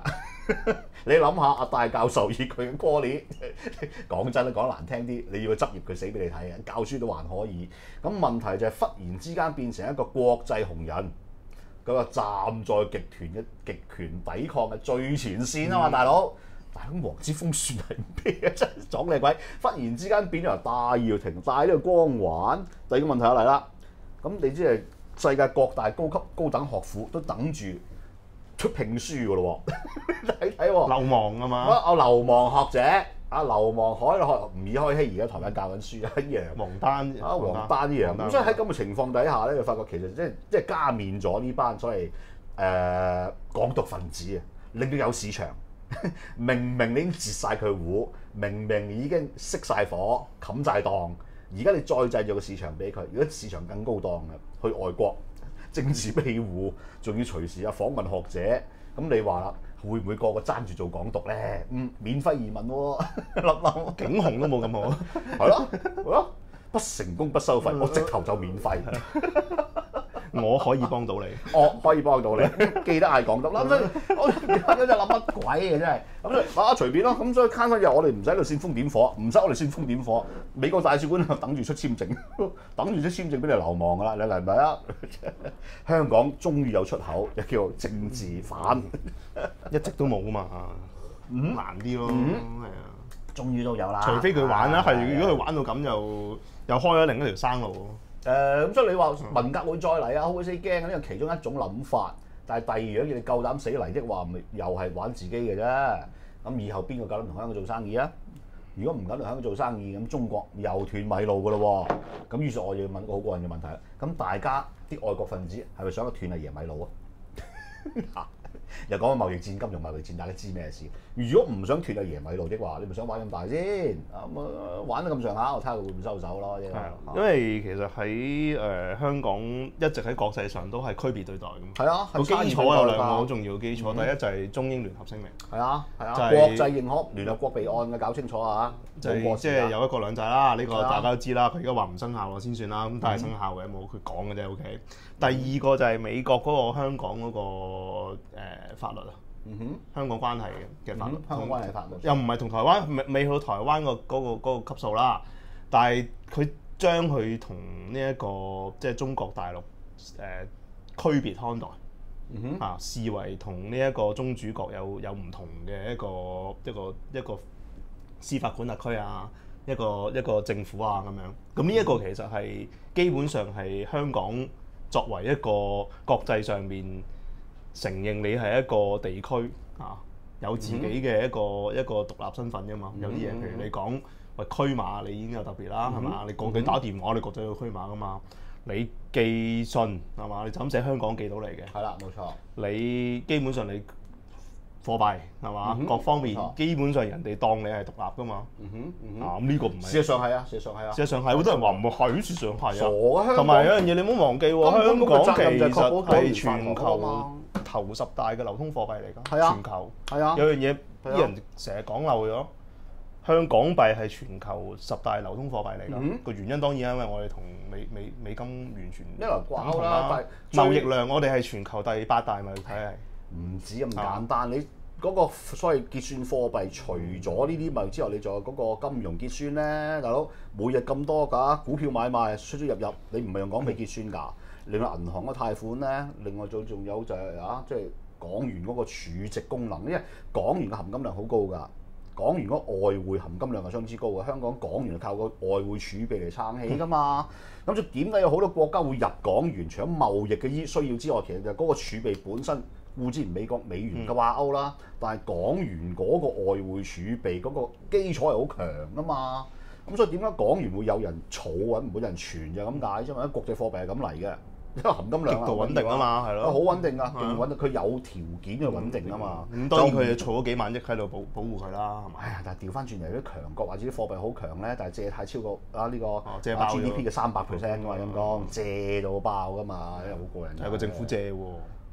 你諗下，阿戴教授以佢嘅 quality，講真啦，講難聽啲，你要佢執業，佢死俾你睇嘅，教書都還可以。咁問題就係忽然之間變成一個國際紅人，佢話站在極權嘅極權抵抗嘅最前線啊嘛，大佬。但係咁黃之鋒算係咩啊？真係撞你鬼！忽然之間變咗由戴耀廷帶呢個光環。第二個問題就嚟啦，咁你知係世界各大高級高等學府都等住出聘書㗎咯喎，睇睇喎。 流亡啊嘛。 啊，流亡學者，啊流亡海學吳爾開希而家台灣教緊書一樣。 王丹啊，王丹一樣。咁所以喺咁嘅情況底下咧，就發覺其實即係即係加冕咗呢班所謂誒、呃、港獨分子啊，令到有市場。明明你已經截晒佢糊，明明已經熄晒火、冚晒檔，而家你再製造個市場俾佢，如果市場更高檔嘅，去外國政治庇護，仲要隨時啊訪問學者，咁你話啦，會唔會個個爭住做港獨咧？嗯，免費移民喎，諗諗景洪都冇咁好， 係咯，係咯，不成功不收費，我直頭就免費。 我可以幫到你， 我可以幫到你，記得係港獨啦。咁所以我而家就諗乜鬼嘅真係，咁所以啊隨便咯。咁所以慳翻日我哋唔使喺度煽風點火，唔使我哋煽風點火。美國大使館等住出簽證，等住出簽證俾你流亡㗎啦。你嚟唔嚟啊？香港終於有出口，又叫做政治犯， 一直都冇嘛，嗯、難啲咯，係、嗯、啊， 終於都有啦。 除非佢玩啦，係、啊、如果佢玩到咁又又開咗另一條生路。 誒咁、呃、所以你話文革會再嚟啊，好鬼死驚啊！呢個其中一種諗法，但係第二樣嘢你夠膽死嚟的話，咪又係玩自己嘅啫。咁以後邊個夠膽同香港做生意啊？如果唔敢同香港做生意，咁中國又斷米路㗎咯喎。咁於是我要問個好過人嘅問題啦。咁大家啲愛國分子係咪想斷阿爺米路啊？又講緊貿易戰、金融貿易戰，大家知咩事？如果唔想斷阿爺米路的話，你咪想玩咁大先？咁玩得咁上下，我睇下佢會唔會收手咯。 因為其實喺誒、呃、香港一直喺國際上都係區別對待咁。 係啊， 個基礎有兩個好重要嘅基礎，嗯、第一就係中英聯合聲明。係啊，係啊， 就係、 國際認可聯合國備案嘅，搞清楚啊！ 就係即係有一國兩制啦，呢、呢個大家都知啦。佢而家話唔生效咯先算啦，咁但係生效嘅冇佢講嘅啫。O K。第二個就係美國嗰個香港嗰、嗰個、呃、法律啊。嗯哼，香港關係嘅法律， 香港關係法律又唔係同台灣未未去到台灣個嗰個嗰個級數啦，但係佢將佢同呢一個即係中國大陸誒、呃、區別看待，嗯哼啊視為同呢一個宗主國有有唔同嘅一個一個一個司法管轄區啊，一個一個政府啊咁樣，咁呢一個其實係基本上係香港作為一個國際上面。承認你係一個地區啊，有自己嘅一個、嗯、一個獨立身份㗎嘛。嗯、有啲嘢，譬如你講喂區碼，你已經有特別啦，係嘛、嗯？你國際打電話，你國際有區碼㗎嘛？你寄信係嘛？你就咁寫香港寄到嚟嘅。係啦，冇錯。你基本上你貨幣係嘛？嗯、各方面基本上人哋當你係獨立㗎嘛。嗯哼，嗯哼啊咁呢個唔係。事實上係啊，事實上係啊。事實上係，好多人話唔係，事實上係啊。傻啊！同埋有樣嘢你唔好忘記喎，香港其實係全球頭十大嘅流通貨幣嚟㗎，啊、全球。係啊。有樣嘢啲人成日講漏咗，香港幣係全球十大流通貨幣嚟㗎。個、嗯、原因當然係因為我哋同美美美金完全一來掛鈎啦，貿易量我哋係全球第八大貿易體系。唔止咁簡單，啊、你嗰個所謂結算貨幣，除咗呢啲貿易之外，你仲有嗰個金融結算咧，大佬每日咁多㗎，股票買賣出出入入，你唔係用港幣結算㗎。另外銀行嘅貸款咧，另外仲仲有就係、是、啊，即係港元嗰個儲值功能，因為港元嘅含金量好高㗎，港元嗰外匯含金量係相之高嘅。香港港元係靠個外匯儲備嚟撐起㗎嘛。咁就點解有好多國家會入港元？除咗貿易嘅依需要之外，其實就嗰個儲備本身固之然美國美元嘅掛鈎啦，嗯、但係港元嗰個外匯儲備嗰個基礎係好強㗎嘛。咁所以點解港元會有人儲揾，唔會有人存就咁解啫嘛？因為國際貨幣係咁嚟嘅。因為含金量極度穩定啊嘛，係咯，好穩定啊，勁穩定。佢有條件去穩定啊嘛。咁當然佢儲咗幾萬億喺度保保護佢啦，係咪？唉，但係調翻轉嚟啲強國或者啲貨幣好強咧，但係借貸超過啊呢個 G D P 嘅三百 percent 㗎嘛，陰公借到爆㗎嘛，因為好過癮。係個政府借喎。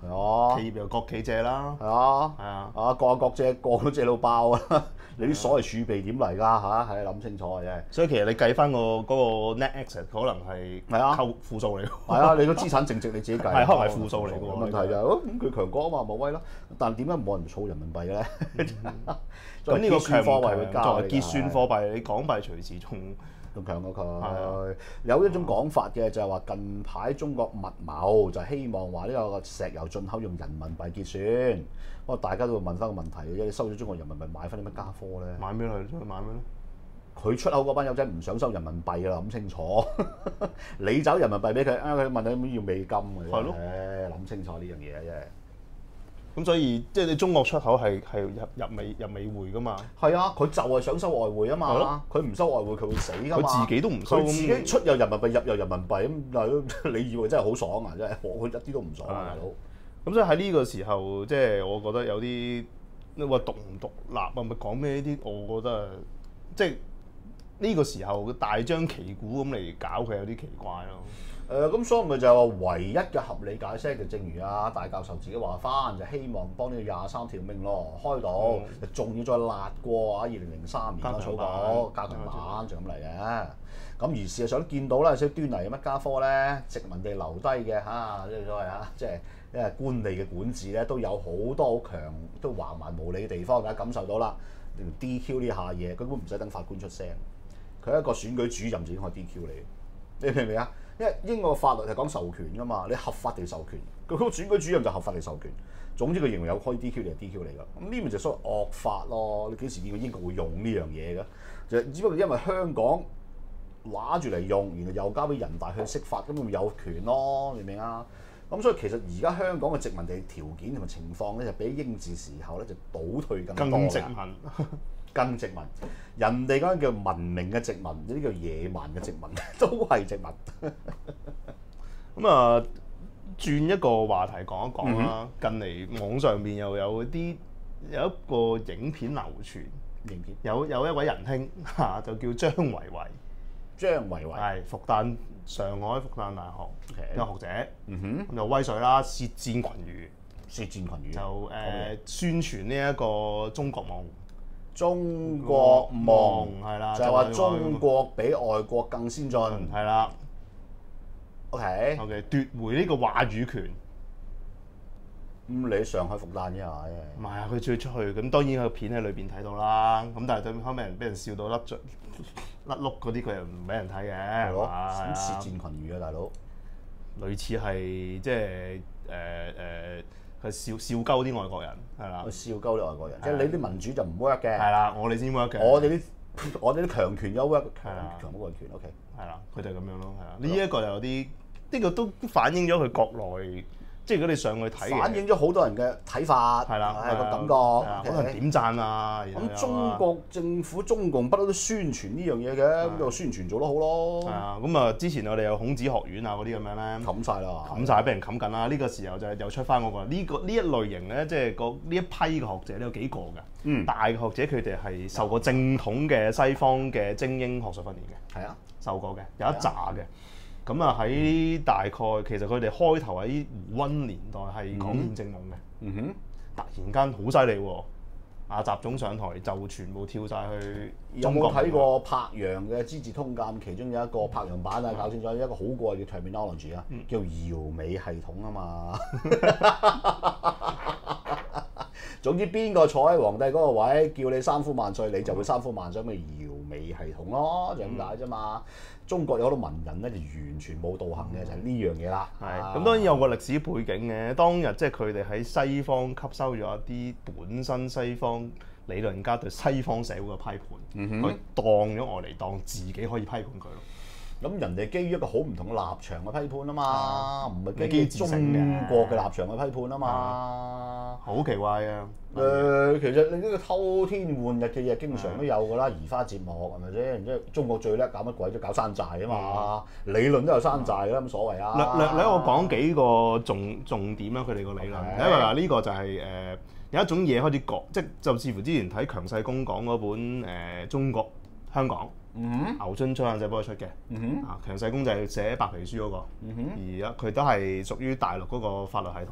係啊， 企業又國企借啦， 係啊， 係啊， 啊個個借個個都借到爆啊！你啲所謂儲備點嚟㗎嚇？係諗清楚啊！真係。 所以其實你計翻個嗰個 net asset 可能係係啊扣負數嚟㗎。 係啊，你個資產淨值你自己計。 係可能係負數嚟㗎喎問題就係咁佢強國啊嘛，冇威咯。但點解冇人儲人民幣嘅咧？ 咁呢個強貨幣會加作為結算貨幣，你港幣隨時仲仲強過佢。 啊有一種講法嘅就係話近排中國密謀就希望話呢個石油進口用人民幣結算。不過大家都會問翻個問題嘅，你收咗中國人民幣買翻啲乜家科咧？ 買咩嚟？出去買咩咧？ 佢出口嗰班友仔唔想收人民幣啊，諗清楚。你走人民幣俾佢，啊佢問你要美金嘅， 係咯， 諗清楚呢樣嘢真係。 咁所以即係你中國出口係係入入美入美匯㗎嘛？ 係啊，佢就係想收外匯啊嘛。佢唔收外匯佢會死㗎嘛。 佢自己都唔收， 佢自己出又人民幣，入又人民幣咁，嗱你以為真係好爽啊？真係我佢一啲都唔爽啊，大佬。 咁所以喺呢個時候，即係我覺得有啲你話獨唔獨立啊？咪講咩呢啲？我覺得即係呢個時候大張旗鼓咁嚟搞佢有啲奇怪咯。 誒咁、呃、所以咪就係話唯一嘅合理解釋就正如啊大教授自己話翻，就希望幫呢個廿三條命咯開到，就仲、嗯、要再辣過啊二零零三年啦草稿加強版就咁嚟嘅。咁而事實上都見到啦，有少少端倪乜家科咧，殖民地留低嘅嚇，即係所謂啊，即係因為官吏嘅管治咧都有好多好強都橫蠻無理嘅地方，大家感受到啦。連 D Q 呢下嘢，根本唔使等法官出聲，佢一個選舉主任就已經可以 D Q 你，你明唔明啊？因為英國法律係講授權㗎嘛，你合法地授權，佢個選舉主任就合法地授權。總之佢認為有可以 D Q 你就 D Q 你㗎。咁呢咪就所謂惡法咯。你幾時見過英國會用呢樣嘢㗎？就只不過因為香港揦住嚟用，然後又交俾人大去釋法，咁咪有權咯，明唔明啊？咁所以其實而家香港嘅殖民地條件同埋情況咧，就比英治時候咧就倒退更多更殖民， 更殖民。人哋嗰陣叫文明嘅殖民，呢啲叫野蠻嘅殖民，都係殖民。 咁啊，轉一個話題講一講啦。嗯、近嚟網上邊又有啲有一個影片流傳，影片有有一位仁兄嚇就叫張維維，張維維係復旦上海復旦大學嘅 Okay. 學者，嗯哼，咁就威水啦，舌戰群儒，舌戰群儒就誒、呃、宣傳呢一個中國夢。中國夢係啦，就係話中國比外國更先進，係啦。OK OK，奪回呢個話語權。咁、嗯、你上海復旦啫嘛？唔係啊，佢最出去咁，當然個片喺裏邊睇到啦。咁但係對後尾人俾人笑到甩著甩碌嗰啲，佢又唔俾人睇嘅。係咯，咁舌戰群儒啊，大佬。類似係即係誒誒。呃呃佢笑笑鳩啲外國人，係啦。佢笑鳩啲外國人，即係你啲民主就唔 work 嘅。係啦，我哋先 work 嘅。我哋啲我哋啲強權有 work，強強嗰個權 OK。係啦，佢就係咁樣咯，係啊。呢一個就有啲，呢個都反映咗佢國內，即係如果你上去睇，反映咗好多人嘅睇法，係啦，係個感覺，好多人點讚啊。咁中國政府中共不嬲都宣傳呢樣嘢嘅，咁就宣傳做得好咯。係啊，咁啊，之前我哋有孔子學院啊嗰啲咁樣咧，冚晒啦，冚晒俾人冚緊啦。呢個時候就係又出翻嗰個呢個呢一類型咧，即係個呢一批嘅學者咧有幾個嘅，嗯，大嘅學者佢哋係受過正統嘅西方嘅精英學術訓練嘅，係啊，受過嘅，有一紮嘅。咁啊喺大概其實佢哋開頭喺胡溫年代係講憲政論嘅，嗯哼，突然間好犀利喎！阿習總上台就全部跳晒去中國。有冇睇過柏楊嘅《資治通鑑》？其中有一個柏楊版啊，搞清楚一個好過嘅叫 terminology 啊，叫堯美系統啊嘛。總之邊個坐喺皇帝嗰個位，叫你三夫萬歲，你就會三夫萬歲，咪堯美系統咯，就咁解啫嘛。中國有好多文人咧，就完全冇道行嘅，就係呢樣嘢啦。係咁，當然有個歷史背景嘅。當日即係佢哋喺西方吸收咗一啲本身西方理論家對西方社會嘅批判，佢、嗯、哼當咗我嚟當自己可以批判佢咯。咁人哋基於一個好唔同嘅立場嘅批判啊嘛，唔係、嗯、基於中國嘅立場嘅批判啊嘛，好、嗯、奇怪啊！誒、呃，其實你呢個偷天換日嘅嘢經常都有㗎啦，移花接木係咪先？即係中國最叻搞乜鬼都搞山寨啊嘛，嗯、理論都有山寨㗎啦，冇所謂啊！略略略，我講幾個重重點啦，佢哋個理論。因為嗱，呢個就係、是、誒、呃、有一種嘢開始講，即係就似乎之前睇強世功講嗰本誒、呃《中國香港》。嗯哼，牛津出版社幫佢出嘅。嗯哼，啊強世功就係寫白皮書嗰、那個。嗯哼，而家佢都係屬於大陸嗰個法律系統。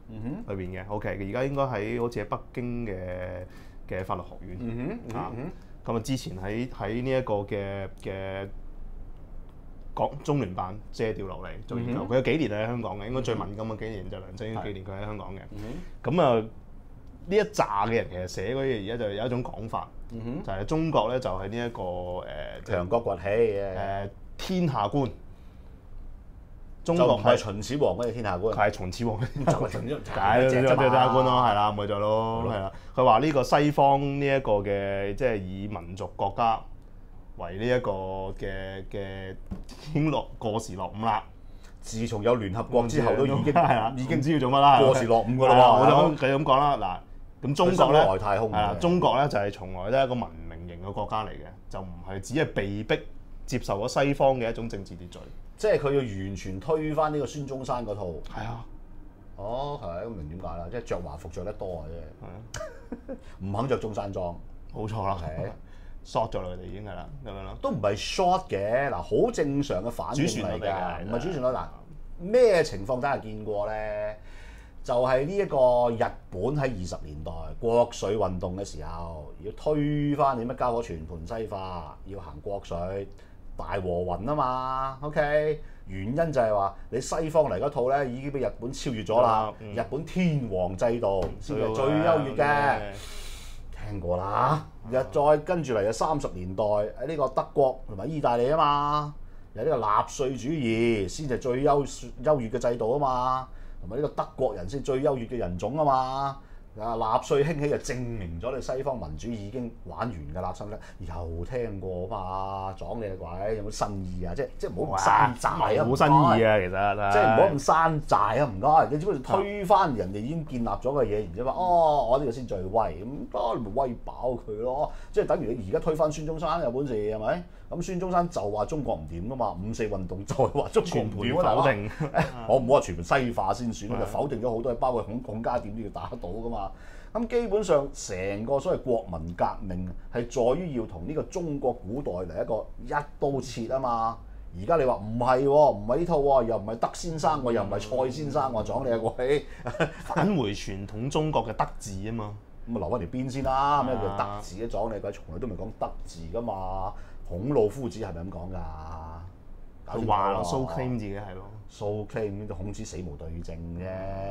裏邊嘅。OK，而家應該喺好似喺北京嘅嘅法律學院。 嗯哼啊，咁啊之前喺喺呢一個嘅嘅港中聯辦借調落嚟做研究。佢有幾年喺香港嘅，應該最敏感嘅幾年就梁振英幾年佢喺香港嘅。咁啊呢一紮嘅人其實寫嗰啲嘢而家就有一種講法，就係中國咧就係呢一個誒強國崛起嘅誒天下觀。中就國唔係秦始皇嗰隻天下觀， 佢係秦始皇， 就係秦始皇， 解咗天下觀咯，係啦，咪就係咯，係啦。佢話呢個西方呢一個嘅即係以民族國家為呢一個嘅嘅已經落過時落伍啦。 自從有聯合國之後，都已經係啦， 已經知要做乜啦， 過時落伍㗎啦喎。 我就繼續咁講啦。嗱，咁中國咧外太空係啦，中國咧就係從來都係一個文明型嘅國家嚟嘅，就唔係只係被逼接受咗西方嘅一種政治秩序。 即係佢要完全推翻呢個孫中山嗰套。 係啊。 哦，係咁明點解啦？即係着華服着得多啊，即係唔肯着中山裝。 冇錯啦係 ，short 咗啦，佢哋已經係啦，咁樣咯。 都唔係 short 嘅，嗱，好正常嘅反應嚟㗎，唔係主旋律嗱。咩情況底下見過咧？就係呢一個日本喺二十年代國粹運動嘅時候，要推翻你乜家伙全盤西化，要行國粹。大和雲啊嘛 ，OK，原因就係話你西方嚟嗰套咧已經俾日本超越咗啦，嗯、日本天皇制度先係最優越嘅，嗯、聽過啦。日、嗯、再跟住嚟就三十年代喺呢個德國同埋意大利啊嘛，有呢個納粹主義先係最優優越嘅制度啊嘛，同埋呢個德國人先最優越嘅人種啊嘛。啊！納粹興起就證明咗你西方民主已經玩完㗎啦，新咧又聽過嘛？撞你個鬼，有冇新意啊？即即唔好咁山寨啊！ 冇新意啊，其實即係唔好咁山寨啊！唔該，你只不過推翻人哋已經建立咗嘅嘢，然之後話哦，我呢個先最威咁，得你咪威飽佢咯！即係等於你而家推翻孫中山有本事係咪？咁孫中山就話中國唔掂㗎嘛，五四運動就係話中國唔掂啊！ 否定， 我唔好話全盤西化先算，就否定咗好多嘢，包括孔孔家店都要打得到㗎嘛。咁基本上成個所謂國民革命係在於要同呢個中國古代嚟一個一刀切啊嘛。而家你話唔係喎，唔係呢套喎，又唔係德先生喎，又唔係蔡先生喎，撞你個鬼！ 返回傳統中國嘅德字啊嘛。 咁啊留翻條邊先啦，咩叫德字咧？撞你個鬼，從來都唔係講德字㗎嘛。孔老夫子係咪咁講㗎？ 佢話咯 ，so claim 自己係咯 ，so claim 孔子死無對證啫。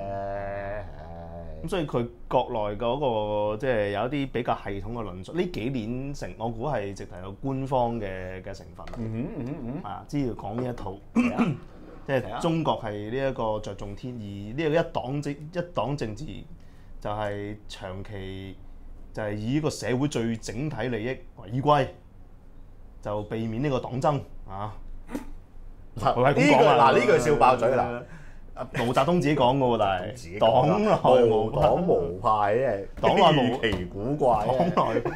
咁所以佢國內嗰個即係有一啲比較系統嘅論述。呢幾年成我估係直頭有官方嘅嘅成分。 嗯哼嗯哼嗯。 係啊，只要講呢一套，即係中國係呢一個着重天，而呢個一黨政一黨政治就係長期就係以呢個社會最整體利益為依歸。就避免呢個黨爭啊！ 嗱呢句嗱呢句笑爆嘴啦！ 毛澤東自己講嘅喎，但係黨內無黨無派咧， 黨內無奇古怪黨內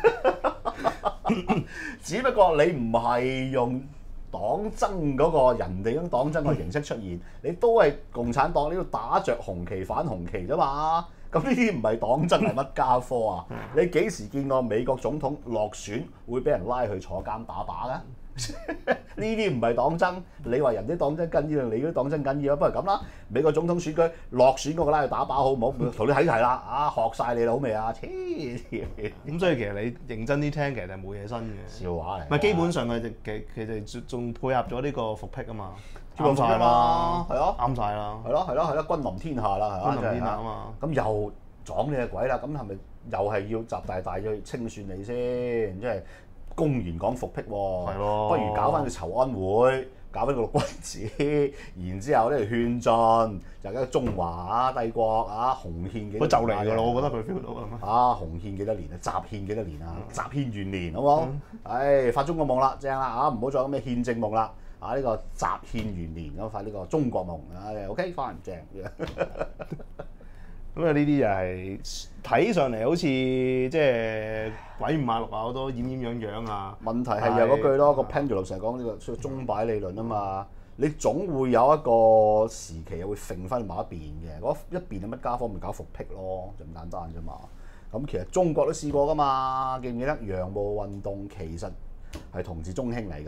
只不過你唔係用黨爭嗰個人哋嗰種黨爭嘅形式出現，你都係共產黨，你要打着紅旗反紅旗啫嘛。咁呢啲唔係黨爭係乜家科啊？你幾時見過美國總統落選會俾人拉去坐監打靶㗎？呢啲唔係黨爭，你話人哋黨爭緊要，你嗰啲黨爭緊要啊？不如咁啦，美國總統選舉落選嗰個拉去打靶好唔好？同你睇齊啦，啊學晒你啦好未啊？黐咁所以其實你認真啲聽，其實係冇嘢新嘅。 笑話嚟。 唔係基本上佢哋其其實仲配合咗呢個復辟啊嘛， 啱晒啦，係咯， 啱晒啦， 係咯係咯係咯，君臨天下啦，係嘛？ 君臨天下啊嘛。 咁又撞你嘅鬼啦！咁係咪又係要習大大去清算你先？即係公然講復辟喎， 係咯， 不如搞翻個籌安會，搞翻個六君子，然之後咧勸進，就係中華啊帝國啊洪憲幾多年？ 佢就嚟㗎咯，我覺得佢 feel 到啊嘛。 啊洪憲幾多年啊？習憲幾多年啊？習憲元年好唔好？唉，發中國夢啦，正啦啊！唔好再有咩憲政夢啦。啊！呢、這個習憲元年咁發呢個中國夢啊 ，OK fine 正。 咁啊，呢啲又係睇上嚟好似即係鬼五馬六啊，好多掩掩樣樣啊。 問題係有嗰句咯，個 pendulum 成日講呢個所謂鐘擺理論啊嘛。你總會有一個時期又會揈翻埋一邊嘅，嗰一邊係乜家伙咪搞復辟咯，就咁簡單啫嘛。咁其實中國都試過噶嘛，記唔記得洋務運動其實係同治中興嚟㗎？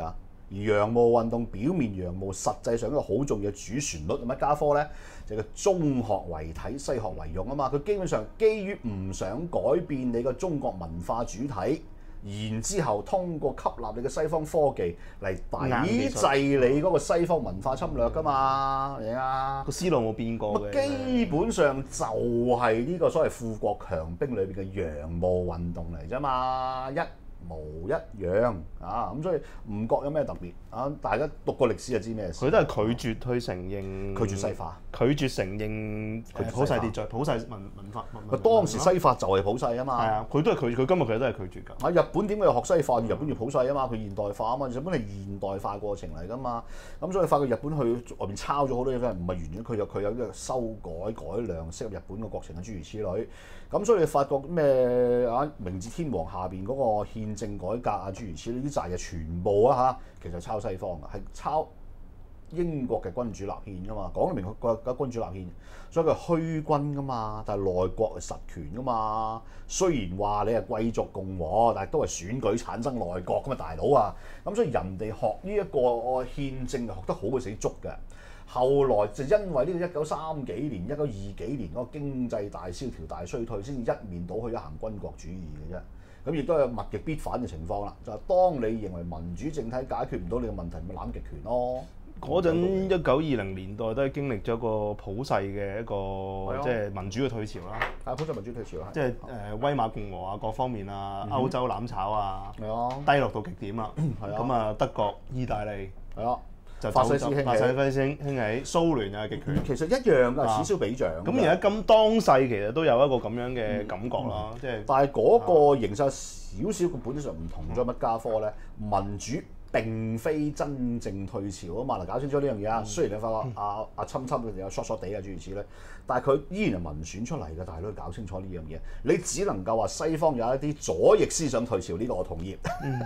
而洋務運動表面洋務，實際上一個好重要嘅主旋律係乜家科咧？就係、是、中學為體，西學為用啊嘛。佢基本上基於唔想改變你個中國文化主體，然之後通過吸納你嘅西方科技嚟抵制你嗰個西方文化侵略㗎嘛，係啊， 個思路冇變過嘅。 基本上就係呢個所謂富國強兵裏邊嘅洋務運動嚟啫嘛，一模一樣啊！咁所以唔覺有咩特別啊！大家讀過歷史就知咩事。 佢都係拒絕去承認， 拒絕西化， 拒絕承認普世秩序、普世文文化。 佢當時西化就係普世啊嘛。 係啊，佢都係拒，佢今日其實都係拒絕㗎。 啊，日本點解要學西化？日本要普世啊嘛，佢現代化啊嘛，日本係現代化過程嚟㗎嘛。咁所以發覺日本去外邊抄咗好多嘢，唔係完全佢有佢有呢個修改改良，適合日本嘅國情嘅諸如此類。咁所以你發覺咩啊？明治天皇下邊嗰個憲政改革啊，諸如此類呢啲債就全部啊嚇，其實抄西方嘅，係抄英國嘅君主立憲㗎嘛，講得明個個君主立憲，所以佢虛君㗎嘛，但係內閣係實權㗎嘛。雖然話你係貴族共和，但係都係選舉產生內閣㗎嘛，大佬啊。咁所以人哋學呢一個憲政學得好過死足嘅。後來就因為呢個一九三幾年、一九二幾年嗰個經濟大蕭條、大衰退，先至一面倒去咗行軍國主義嘅啫。咁亦都有物極必反嘅情況啦。就係、是、當你認為民主政體解決唔到你嘅問題，咪攬極權咯。 嗰陣一九二零年代都係經歷咗一個普世嘅一個即係民主嘅退潮啦。 係普世民主退潮啦。 即係誒威瑪共和啊，各方面啊，歐洲攬炒啊， 係啊， 低落到極點啦。係啊。咁啊，德國、意大利係啊。 就法西斯興起， 法西斯興興起，蘇聯啊極權， 其實一樣㗎，此消彼長。 咁而家今當世其實都有一個咁樣嘅感覺啦，即係。 但係嗰個形勢少少，佢本質上唔同咗乜家科咧？民主並非真正退潮啊嘛！嗱，搞清楚呢樣嘢啊。雖然你發覺阿阿侵侵佢哋有 short short 地啊諸如此類，但係佢依然係民選出嚟嘅。大佬搞清楚呢樣嘢，你只能夠話西方有一啲左翼思想退潮，呢個我同意。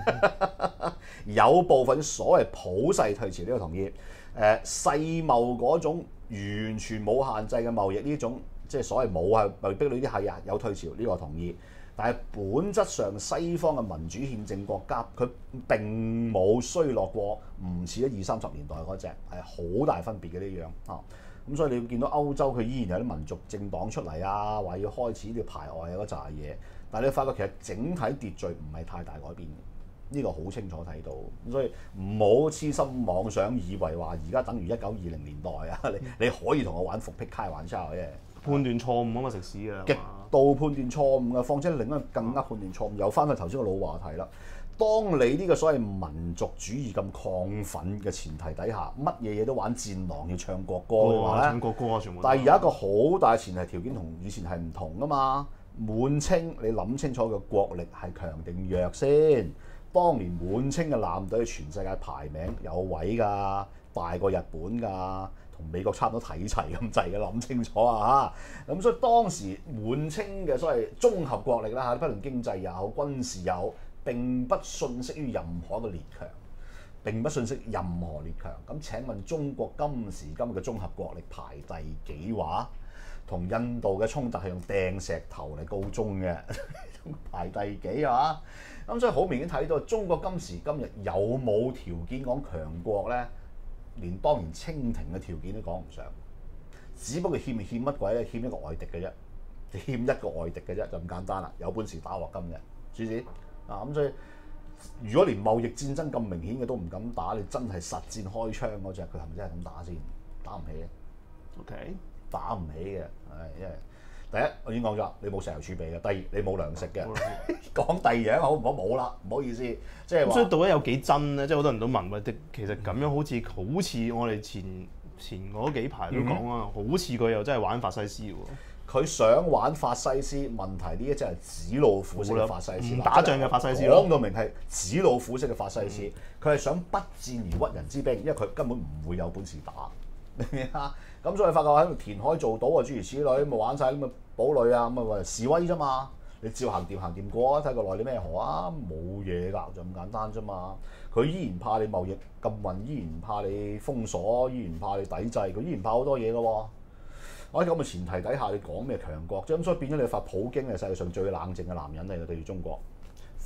有部分所謂普世退潮，呢個同意。誒世貿嗰種完全冇限制嘅貿易呢種，即係所謂冇係貿易壁壘啲係啊有退潮，呢個我同意。但係本質上西方嘅民主憲政國家，佢並冇衰落過，唔似咗二三十年代嗰隻，係好大分別嘅呢樣啊。咁所以你會見到歐洲佢依然有啲民族政黨出嚟啊，話要開始要排外啊嗰扎嘢。但係你發覺其實整體秩序唔係太大改變嘅，呢、這個好清楚睇到。咁所以唔好痴心妄想，以為話而家等於一九二零年代啊！你你可以同我玩復辟開玩笑嘅。 判斷錯誤啊嘛，食屎嘅。 極度判斷錯誤嘅，況且另一個更加判斷錯誤，又翻去頭先個老話題啦。當你呢個所謂民族主義咁亢奮嘅前提底下，乜嘢嘢都玩戰狼，要唱國歌嘅話咧， 唱國歌啊，全部。 但係有一個好大前提條件同以前係唔同噶嘛。滿清你諗清楚個國力係強定弱先。當年滿清嘅艦隊全世界排名有位㗎，大過日本㗎。同美國差唔多睇齊咁滯嘅，諗清楚啊嚇！咁所以當時滿清嘅所謂綜合國力啦嚇，不論經濟又好、軍事又好，並不遜色於任何一個列強，並不遜色任何列強。咁請問中國今時今日嘅綜合國力排第幾話？同印度嘅衝突係用掟石頭嚟告終嘅，排第幾啊？咁所以好明顯睇到中國今時今日有冇條件講強國咧？連當年清廷嘅條件都講唔上，只不過欠欠乜鬼咧？欠一個外敵嘅啫，欠一個外敵嘅啫，就咁簡單啦。有本事打鑊金嘅，知唔知啊？咁所以如果連貿易戰爭咁明顯嘅都唔敢打，你真係實戰開槍嗰隻，佢係咪真係咁打先？打唔起嘅。 OK， 打唔起嘅，係因為第一我已經講咗，你冇石油儲備嘅；第二你冇糧食嘅。講第二樣好唔好？冇啦，唔好意思，即係話。 所以到底有幾真咧？即係好多人都問喂，其實咁樣好似好似我哋前前嗰幾排都講啊，嗯、好似佢又真係玩法西斯喎。 佢想玩法西斯，問題呢一隻係紙老虎式嘅法西斯， 唔打仗嘅法西斯。 講到明係紙老虎式嘅法西斯，佢係、嗯、想不戰而屈人之兵，因為佢根本唔會有本事打。咁所以發覺喺度填海做到啊，諸如此類，咪玩晒咁嘅堡壘啊，咁啊示威啫嘛。你照行掂行掂過啊，睇個內裏咩河啊，冇嘢㗎，就咁簡單啫嘛。佢依然怕你貿易禁運，依然怕你封鎖，依然怕你抵制，佢依然怕好多嘢㗎喎。喺咁嘅前提底下，你講咩強國啫？咁所以變咗你發普京係世界上最冷靜嘅男人嚟嘅，對住中國，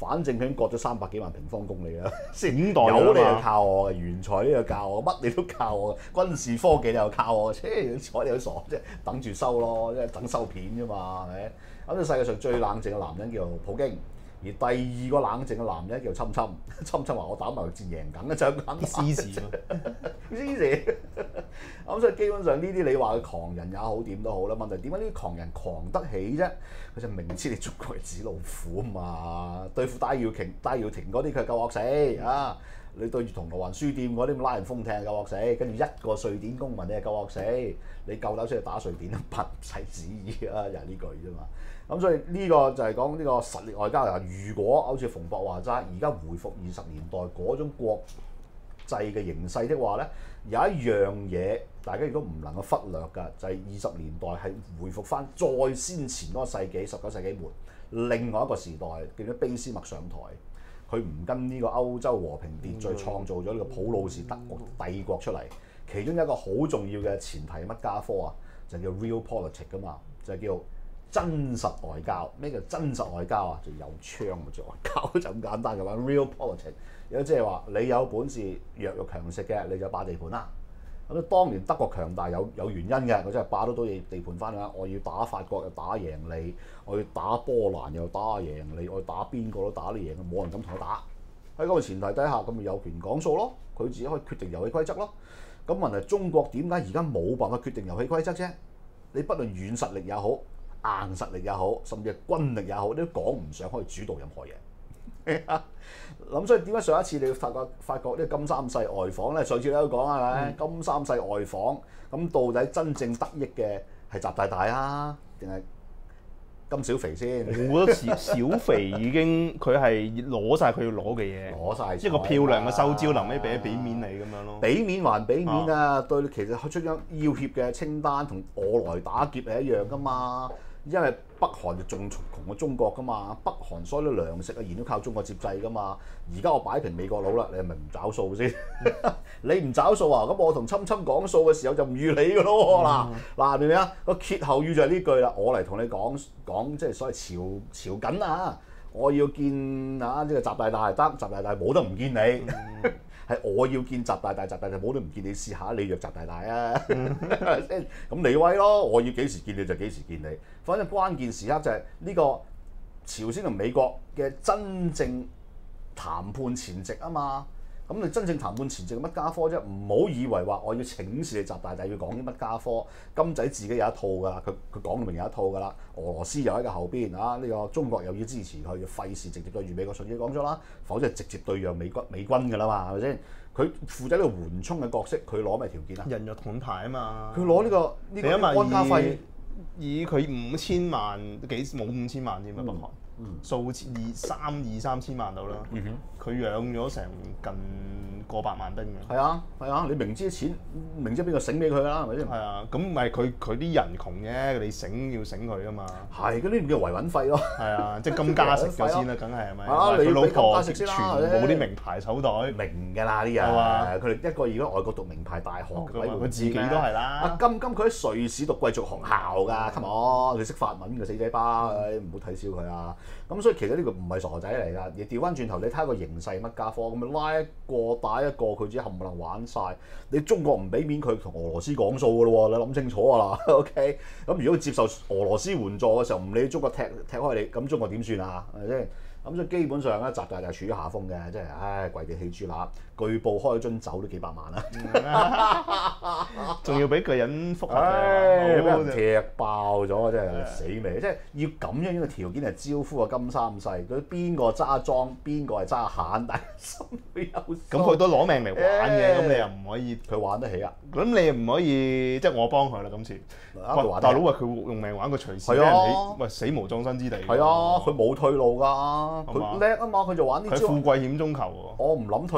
反正佢已經割咗三百幾萬平方公里啦，先五代㗎啦嘛有你就靠我嘅，原材料又靠我，乜你都靠我，軍事科技你又靠我，切睬你都傻，即係等住收咯，即係等收片啫嘛，係咪？咁世界上最冷靜嘅男人叫做普京。而第二個冷靜嘅男人叫侵侵，侵侵話我打貿易戰贏緊嘅就咁簡單， 黐線黐線。咁所以基本上呢啲你話佢狂人也好點都好啦，問題點解呢啲狂人狂得起啫？佢就明知你中國係紙老虎啊嘛，對付戴耀廷、戴耀廷嗰啲佢夠惡死啊！你對住銅鑼灣書店嗰啲咁拉人封艇夠惡死，跟住一個瑞典公民你係夠惡死，你夠膽出去打瑞典都不使旨意啊！又係呢句啫嘛。咁所以呢個就係講呢個實力外交啊！如果好似馮博話齋，而家回復二十年代嗰種國際嘅形勢的話咧，有一樣嘢大家亦都唔能夠忽略㗎，就係二十年代係回復翻再先前嗰個世紀十九世紀末另外一個時代，叫做卑斯麥上台，佢唔跟呢個歐洲和平秩序創造咗呢個普魯士德國帝國出嚟，其中一個好重要嘅前提乜家科啊，就叫 real politics 㗎嘛，就叫真實外交。咩叫真實外交啊？就有槍咪做外交就咁簡單嘅嘛。Real politics 有即係話你有本事弱肉強食嘅，你就霸地盤啦。咁當年德國強大有有原因嘅，佢真係霸得到嘢地盤翻嚟啦。我要打法國又打贏你，我要打波蘭又打贏你，我要打邊個都打你贏，冇人敢同我打。喺咁嘅前提底下，咁咪有權講數咯，佢自己可以決定遊戲規則咯。咁問題中國點解而家冇辦法決定遊戲規則啫？你不論軟實力也好，硬實力也好，甚至係軍力也好，你都講唔上可以主導任何嘢。咁所以點解上一次你發覺發覺呢個金三世外訪咧？上次你都講係咪？嗯、金三世外訪，咁到底真正得益嘅係習大大啊，定係金小肥先？ 我覺得小小肥已經佢係攞晒佢要攞嘅嘢， 攞晒一個漂亮嘅收招，臨尾俾俾面你咁樣咯。 俾面還俾面啊！對，其實出咗要挾嘅清單同我來打劫係一樣噶嘛。因為北韓就仲窮過中國噶嘛，北韓所有啲糧食啊、燃料靠中國接濟噶嘛。而家我擺平美國佬啦，你係咪唔找數先？你唔找數啊？咁我同侵侵講數嘅時候就唔預你噶咯嗱嗱，明唔明啊？個歇後語就係呢句啦。我嚟同你講講，即係所謂朝朝緊啊！我要見啊，即係習大大係得，習大大冇得唔見你。係、嗯、我要見習大大，習大大冇得唔見你，試下你約習大大啊！咁你威咯，我要幾時見你就幾時見你。反正關鍵時刻就係呢個朝鮮同美國嘅真正談判前夕啊嘛。咁你真正談判前夕乜家科啫？唔好以為話我要請示你習大大要講啲乜家科。金仔自己有一套㗎啦，佢佢講到明有一套㗎啦。俄羅斯又喺個後邊啊，呢、呢個中國又要支持佢，要費事直接對住美國。上次講咗啦，否則係直接對讓美軍美軍㗎啦嘛，係咪先？佢負責呢個緩衝嘅角色，佢攞咩條件啊？ 人肉盾牌啊嘛。 佢攞呢個呢、呢個安家費。 以佢五千萬幾冇五千萬添啊，北韓、嗯嗯、數千二三二三千萬到啦，佢、嗯、哼養咗成近過百萬兵嘅。係啊係啊，你明知錢，明知邊個醒俾佢啦，係咪先？係啊，咁咪佢佢啲人窮啫，你醒要醒佢啊嘛。係，嗰啲唔叫維穩費咯。係啊，即係金家食咗先啦，梗係係咪？啊，你老婆全部啲名牌手袋，明㗎啦啲人。係嘛？佢哋一個而家外國讀名牌大學，佢自己都係啦。阿金金佢喺瑞士讀貴族學校㗎，come on，佢識法文嘅死仔巴，唔好睇小佢啊！咁所以其實呢個唔係傻仔嚟㗎，而調翻轉頭你睇下個形勢乜家科，咁咪拉一個打一個，佢自己冚唪唥玩晒。你中國唔俾面佢同俄羅斯講數㗎咯喎，你諗清楚啊啦 ，OK？咁如果佢接受俄羅斯援助嘅時候，唔理中國踢踢開你，咁中國點算啊？係咪先？咁所以基本上咧，習大大係處於下風嘅，即係唉跪地起豬乸，據報開樽酒都幾百萬啦，仲要俾巨人覆核，俾人踢爆咗，真係死未？即係要咁樣樣嘅條件嚟招呼個金三世，佢邊個揸莊，邊個係揸閒，但係心裏有數。咁佢都攞命嚟玩嘅，咁你又唔可以佢玩得起啊？咁你又唔可以即係我幫佢啦，今次。大佬話佢用命玩，佢隨時俾人起，喂死無葬身之地。係啊，佢冇退路㗎。佢叻啊嘛，佢就玩呢招。佢富貴險中求喎。我唔諗退路嘅，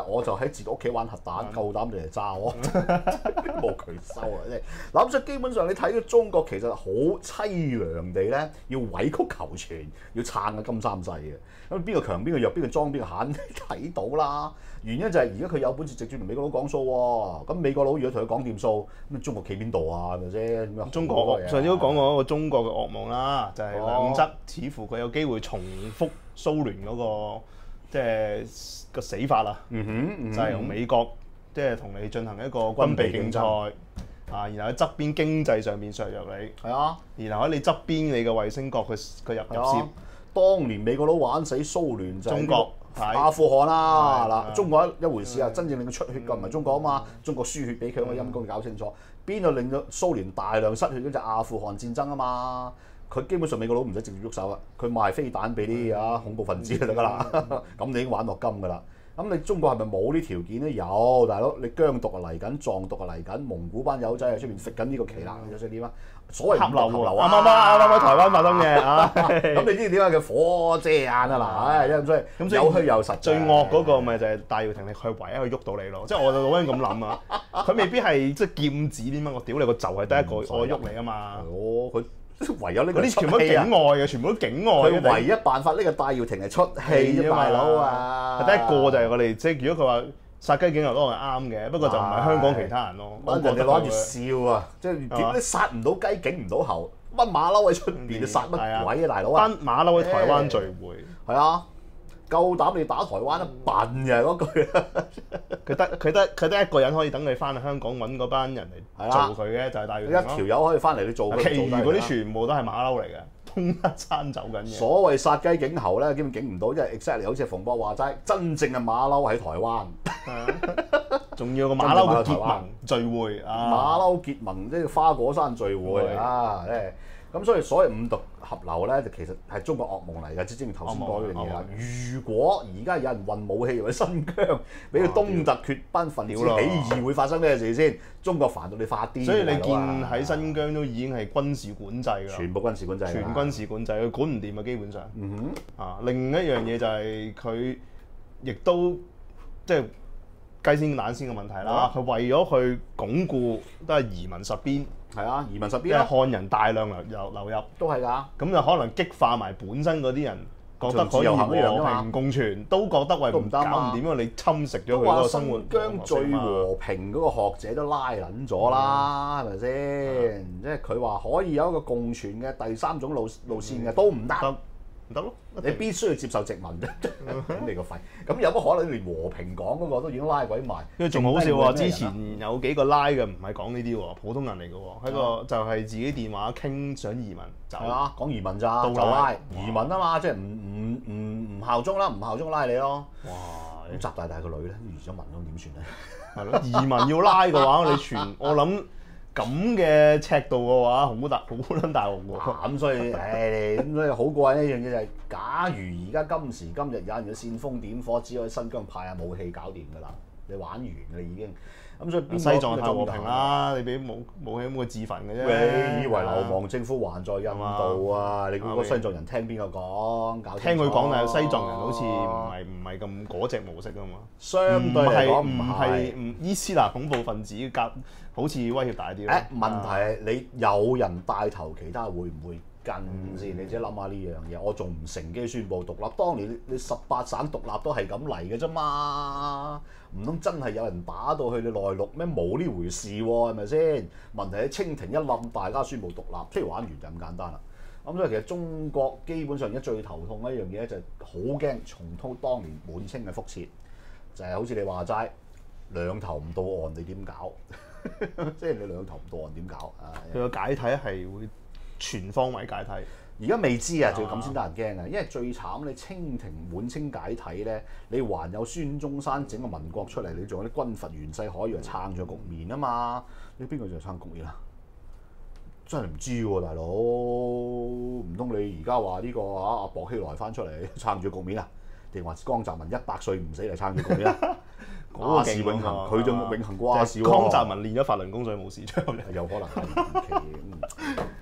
我就喺自己屋企玩核彈，夠膽你嚟炸我，冇佢收啊！即係嗱咁，所以基本上你睇到中國其實好凄涼地咧，要委曲求全，要撐個金三世嘅。咁邊個強邊個弱，邊個裝邊個慳，睇到啦。原因就係而家佢有本事直接同美國佬講數喎。咁美國佬如果同佢講掂數，咁中國企邊度啊？係咪先？ 中國上次都講過一個中國嘅噩夢啦，就係、是、兩側似乎佢有機會重複蘇聯嗰、那個即係個死法啦。 嗯哼，嗯哼就係用美國即係同你進行一個軍備競賽啊，然後喺側邊經濟上邊削弱你。 係啊， 然後喺你側邊你嘅衛星國佢佢入入攝。 當年美國佬玩死蘇聯就係中國。 阿富汗啦嗱，中國一回事啊，真正令佢出血嘅唔係中國啊嘛，中國輸血俾佢，我陰公搞清楚，邊度令到蘇聯大量失血嗰隻阿富汗戰爭啊嘛，佢基本上美國佬唔使直接喐手啊，佢賣飛彈俾啲啊恐怖分子就得㗎啦，咁你已經玩落金㗎啦。咁你中國係咪冇啲條件咧？有，大佬你疆獨啊嚟緊，藏獨啊嚟緊，蒙古班友仔喺出邊食緊呢個旗啦，你想點啊？所謂合流合流啊！啱啱啱啱喺台灣發生嘅啊！ 咁你知點解叫火遮眼啊？嗱，唉，咁所以咁所以有虛有實。 最惡嗰個咪就係戴耀廷，你佢唯一可以喐到你咯。即係我就老撚咁諗啊！佢未必係即係劍指點樣？我屌你個就係得一個我喐你啊嘛！ 哦，佢唯有呢個嗰啲全部都境外嘅，全部都境外嘅。 佢唯一辦法呢個戴耀廷係出氣啫，大佬啊！ 得一個就係我哋即係如果佢話殺雞儆猴都係啱嘅，不過就唔係香港其他人咯。 我人哋攞住笑啊！即係點你殺唔到雞，警唔到猴，乜馬騮喺出邊你殺乜鬼啊，大佬啊！ 班馬騮喺台灣聚會， 係啊，夠膽你打台灣啊，笨嘅嗰句。 佢得佢得佢得一個人可以等你翻去香港揾嗰班人嚟做佢嘅，就係戴耀廷咯。 一條友可以翻嚟你做， 其餘嗰啲全部都係馬騮嚟嘅。通一餐走緊嘅。 所謂殺雞儆猴咧，基本警唔到，因為 exactly 好似馮博話齋，真正嘅馬騮喺台灣， 仲要個馬騮嘅結盟聚會啊！ 馬騮結盟即係花果山聚會啊！誒，咁所以所謂五毒合流咧，就其實係中國噩夢嚟嘅，即正如頭先講嗰樣嘢啦。如果而家有人運武器去新疆，俾佢東突厥班分子起義，會發生咩事先？中國煩到你發癲。 所以你見喺新疆都已經係軍事管制㗎啦， 全部軍事管制， 全軍事管制，佢管唔掂啊，基本上。 嗯哼。 啊，另一樣嘢就係佢亦都即係雞先蛋先嘅問題啦。佢、嗯、為咗去鞏固都係移民實邊。 係啊，移民實邊， 即係漢人大量流流流入， 都係㗎。 咁就可能激化埋本身嗰啲人覺得可以和平共存，都覺得喂唔搞唔掂，因為你侵蝕咗佢嗰個生活。 新疆最和平嗰個學者都拉撚咗啦，係咪先？即係佢話可以有一個共存嘅第三種路路線嘅，都唔得。 唔得咯！ 你必須要接受殖民啫，頂你個肺！咁有乜可能連和平講嗰個都已經拉鬼埋？ 因為仲好笑喎，之前有幾個拉嘅唔係講呢啲喎，普通人嚟嘅喎，喺個就係自己電話傾想移民走。係啊，講移民咋？就拉移民啊嘛，即係唔唔唔唔效忠啦，唔效忠拉你咯。哇！咁習大大個女咧移咗民咁點算咧？ 係咯，移民要拉嘅話，你全我諗。咁嘅尺度嘅話，好大好撚大鑊喎！ 咁所以，誒，咁所以好過癮一樣嘢就係，假如而家今時今日有人要煽風點火，只可以新疆派下武器搞掂㗎啦，你玩完㗎啦已經。咁所以邊個西藏太和平啦？你俾武武器咁嘅自焚嘅啫。 你以為流亡政府還在印度啊？你估個西藏人聽邊個講？搞聽佢講，但係西藏人好似唔係唔係咁嗰隻模式啊嘛。 相對嚟講唔係唔伊斯蘭恐怖分子夾。好似威脅大啲咯。 誒問題係你有人帶頭，其他會唔會跟先？嗯、你自己諗下呢樣嘢。我仲唔乘機宣佈獨立？當年你十八省獨立都係咁嚟嘅啫嘛，唔通真係有人打到去你內陸咩？冇呢回事喎，係咪先？問題係清廷一冧，大家宣佈獨立，即係玩完就咁簡單啦。咁所以其實中國基本上而家最頭痛一樣嘢就係好驚重蹈當年滿清嘅覆轍，就係、是、好似你話齋兩頭唔到岸，你點搞？即係你兩頭唔到岸點搞啊？ 佢個解體係會全方位解體。 而家未知啊，就要咁先得人驚啊！因為最慘你清廷滿清解體咧，你還有孫中山整個民國出嚟，你仲有啲軍閥袁世凱以為撐咗局面啊嘛？你邊個就撐局面啊？真係唔知喎，大佬，唔通你而家話呢個啊阿薄熙來翻出嚟撐住局面啊？定話江澤民一百歲唔死嚟撐住局面啊？嗰個永恆，佢就永恆掛事喎。 江澤民練咗法輪功，所以冇事出嚟。 有可能係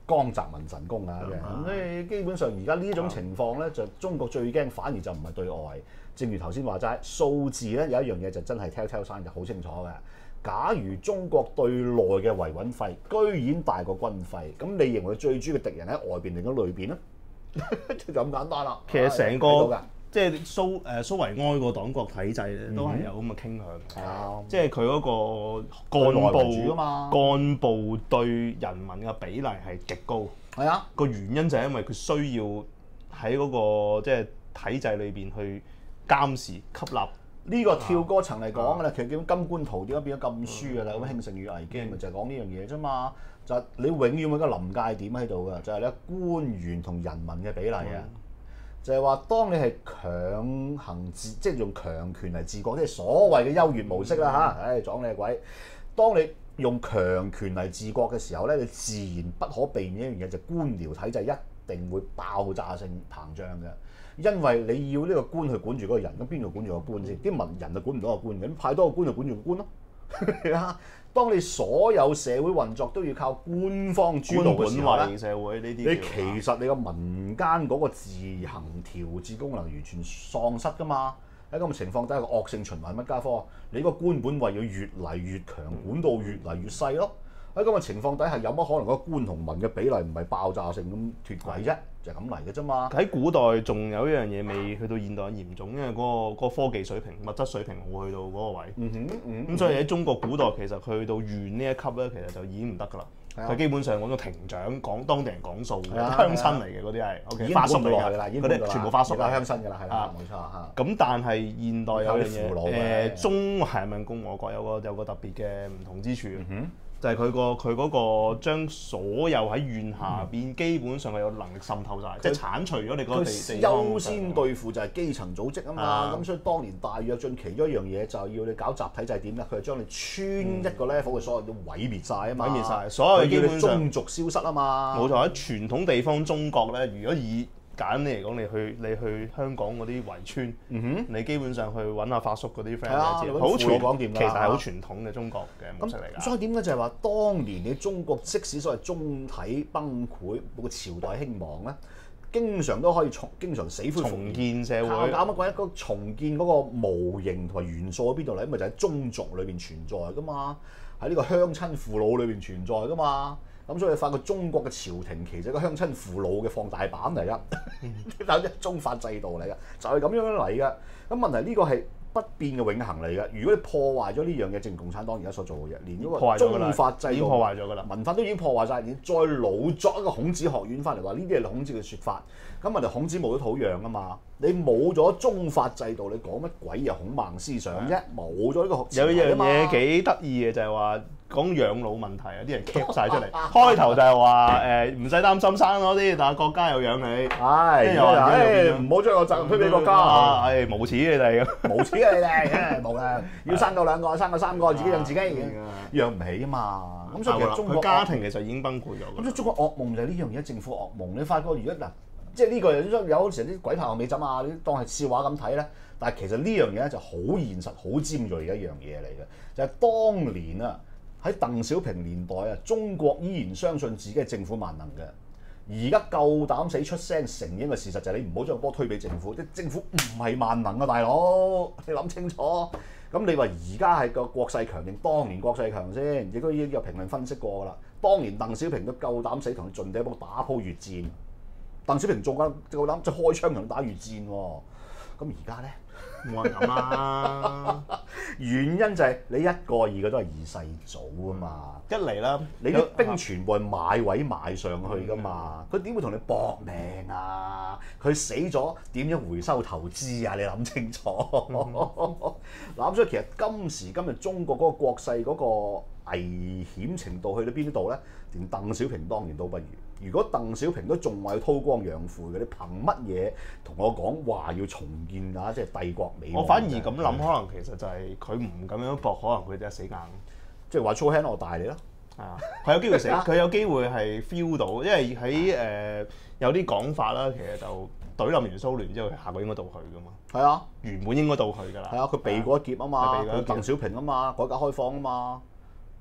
江澤民神功啊嘅。咁所以基本上而家呢種情況咧，就中國最驚，反而就唔係對外。正如頭先話齋，數字咧有一樣嘢就真係 telltale sign 就好清楚嘅。假如中國對內嘅維穩費居然大過軍費，咁你認為最主要嘅敵人喺外邊定喺裏邊咧？就咁簡單啦。 其實成個即係蘇誒蘇維埃個黨國體制咧，都係有咁嘅傾向嘅。係啊、嗯，即係佢嗰個幹部幹部對人民嘅比例係極高。 係啊， 個原因就係因為佢需要喺嗰個即係體制裏邊去監視吸納。 呢個跳過層嚟講嘅啦，其實叫金官圖點解變咗禁書嘅啦？咁興盛與危機咪就係講呢樣嘢啫嘛。就係你永遠有個臨界點喺度嘅，就係咧官員同人民嘅比例啊。就係話，當你係強行治，即係用強權嚟治國，即係所謂嘅優越模式啦嚇。唉，撞你鬼！當你用強權嚟治國嘅時候咧，你自然不可避免一樣嘢，就官僚體制一定會爆炸性膨脹嘅。因為你要呢個官去管住嗰個人，咁邊度管住個官先？啲民人就管唔到個官嘅，咁派多個官就管住個官咯。當你所有社會運作都要靠官方主導嘅時候咧， 社會呢啲你其實你個民間嗰個自行調節功能完全喪失㗎嘛。喺咁嘅情況底下，個惡性循環乜家科？你個官本位要越嚟越強，管到越嚟越細咯。喺咁嘅情況底下，有乜可能個官同民嘅比例唔係爆炸性咁脫軌啫？就係咁嚟嘅啫嘛。 喺古代仲有一樣嘢未去到現代咁嚴重，因為嗰、嗰個嗰個科技水平、物質水平冇去到嗰個位。嗯哼，咁、嗯嗯、所以喺中國古代其實去到縣呢一級咧，其實就已經唔得㗎啦。佢、啊、基本上講到庭長講當地人講數嘅， 啊、 鄉親嚟嘅嗰啲係，OK，花叔嚟㗎，嗰啲全部花叔啦，鄉親㗎啦，係啦，冇錯嚇。 咁但係現代有樣嘢，誒、呃、中華人民共和國有個有個特別嘅唔同之處。嗯哼，就係佢個佢嗰個將所有喺縣下邊、嗯、基本上係有能力滲透晒，它即係剷除咗你嗰個地地方。 優先對付就係基層組織啊嘛，咁、啊、所以當年大躍進其中一樣嘢就係要你搞集體制點咧，佢係將你村一個 level 嘅所有都毀滅晒啊嘛， 毀滅晒，所有基本上宗族消失啊嘛。 冇錯，喺傳統地方中國咧，如果以簡單嚟講，你去你去香港嗰啲圍村，嗯、哼你基本上去揾下發叔嗰啲 friend，好傳，其實係好傳統嘅中國嘅模式嚟㗎。 所以點解就係話，當年你中國即使所謂中體崩潰，個朝代興亡咧，經常都可以重，經常死灰復燃重建社會。 搞乜鬼？一個重建嗰個模型同埋元素喺邊度嚟？咪就喺宗族裏邊存在㗎嘛，喺呢個鄉親父老裏邊存在㗎嘛。咁所以你發覺中國嘅朝廷其實係個鄉親父老嘅放大版嚟㗎，有啲宗法制度嚟㗎，就係、是、咁樣嚟㗎。咁問題呢個係不變嘅永恆嚟㗎。如果你破壞咗呢樣嘢，正如共產黨而家所做嘅嘢，連嗰個宗法制度已經破壞咗㗎啦， 文化都已經破壞晒，你再老作一個孔子學院翻嚟話呢啲係孔子嘅説法，咁問題孔子冇咗土壤啊嘛，你冇咗宗法制度，你講乜鬼啊孔孟思想啫？冇咗呢個學。 有一樣嘢幾得意嘅就係話。講養老問題啊！啲人 cap 晒出嚟，開頭就係話誒唔使擔心生嗰啲，但係國家又養你， 係又話誒唔好將個責任推俾國家啊！ 誒無恥你哋， 無恥啊你哋，冇啦！要生到兩個，生到三個，自己養自己，養唔起啊嘛！咁所以其實中國家庭其實已經崩潰咗。 咁所以中國噩夢就係呢樣嘢，政府噩夢。你發覺如果嗱，即係呢個有有時啲鬼拍後尾枕啊，你當係笑話咁睇咧。但係其實呢樣嘢咧就好現實、好尖鋭嘅一樣嘢嚟嘅，就係當年啊。喺鄧小平年代啊，中國依然相信自己係政府萬能嘅。而家夠膽死出聲承認嘅事實就係你唔好將個波推俾政府，啲政府唔係萬能啊，大佬，你諗清楚。咁你話而家係個國勢強定當年國勢強先？亦都已經有評論分析過㗎啦。當年鄧小平都夠膽死同佢盡地一步打鋪越戰，鄧小平做緊夠膽即係開槍同佢打越戰喎。咁而家咧？ 冇人咁啦， 原因就係你一個二個都係二世祖啊嘛， 一嚟啦， 你啲兵全部係買位買上去噶嘛，佢點會同你搏命啊？佢死咗點樣回收投資啊？你諗清楚。嗱，所以其實今時今日中國嗰個國勢嗰個危險程度去到邊度咧？連鄧小平當年都不如。如果鄧小平都仲話要韜光養晦嘅，你憑乜嘢同我講話要重建啊？即係帝國美？ 我反而咁諗，可能其實就係佢唔咁樣搏，可能佢就係死硬。 即係話粗輕我大你咯。 係啊，佢有機會死，佢有機會係 feel 到，因為喺誒、呃、有啲講法啦，其實就懟冧完蘇聯之後，下個應該到佢噶嘛。係啊，原本應該到佢㗎啦。係啊，佢避過一劫啊嘛，佢鄧小平啊嘛，改革開放啊嘛。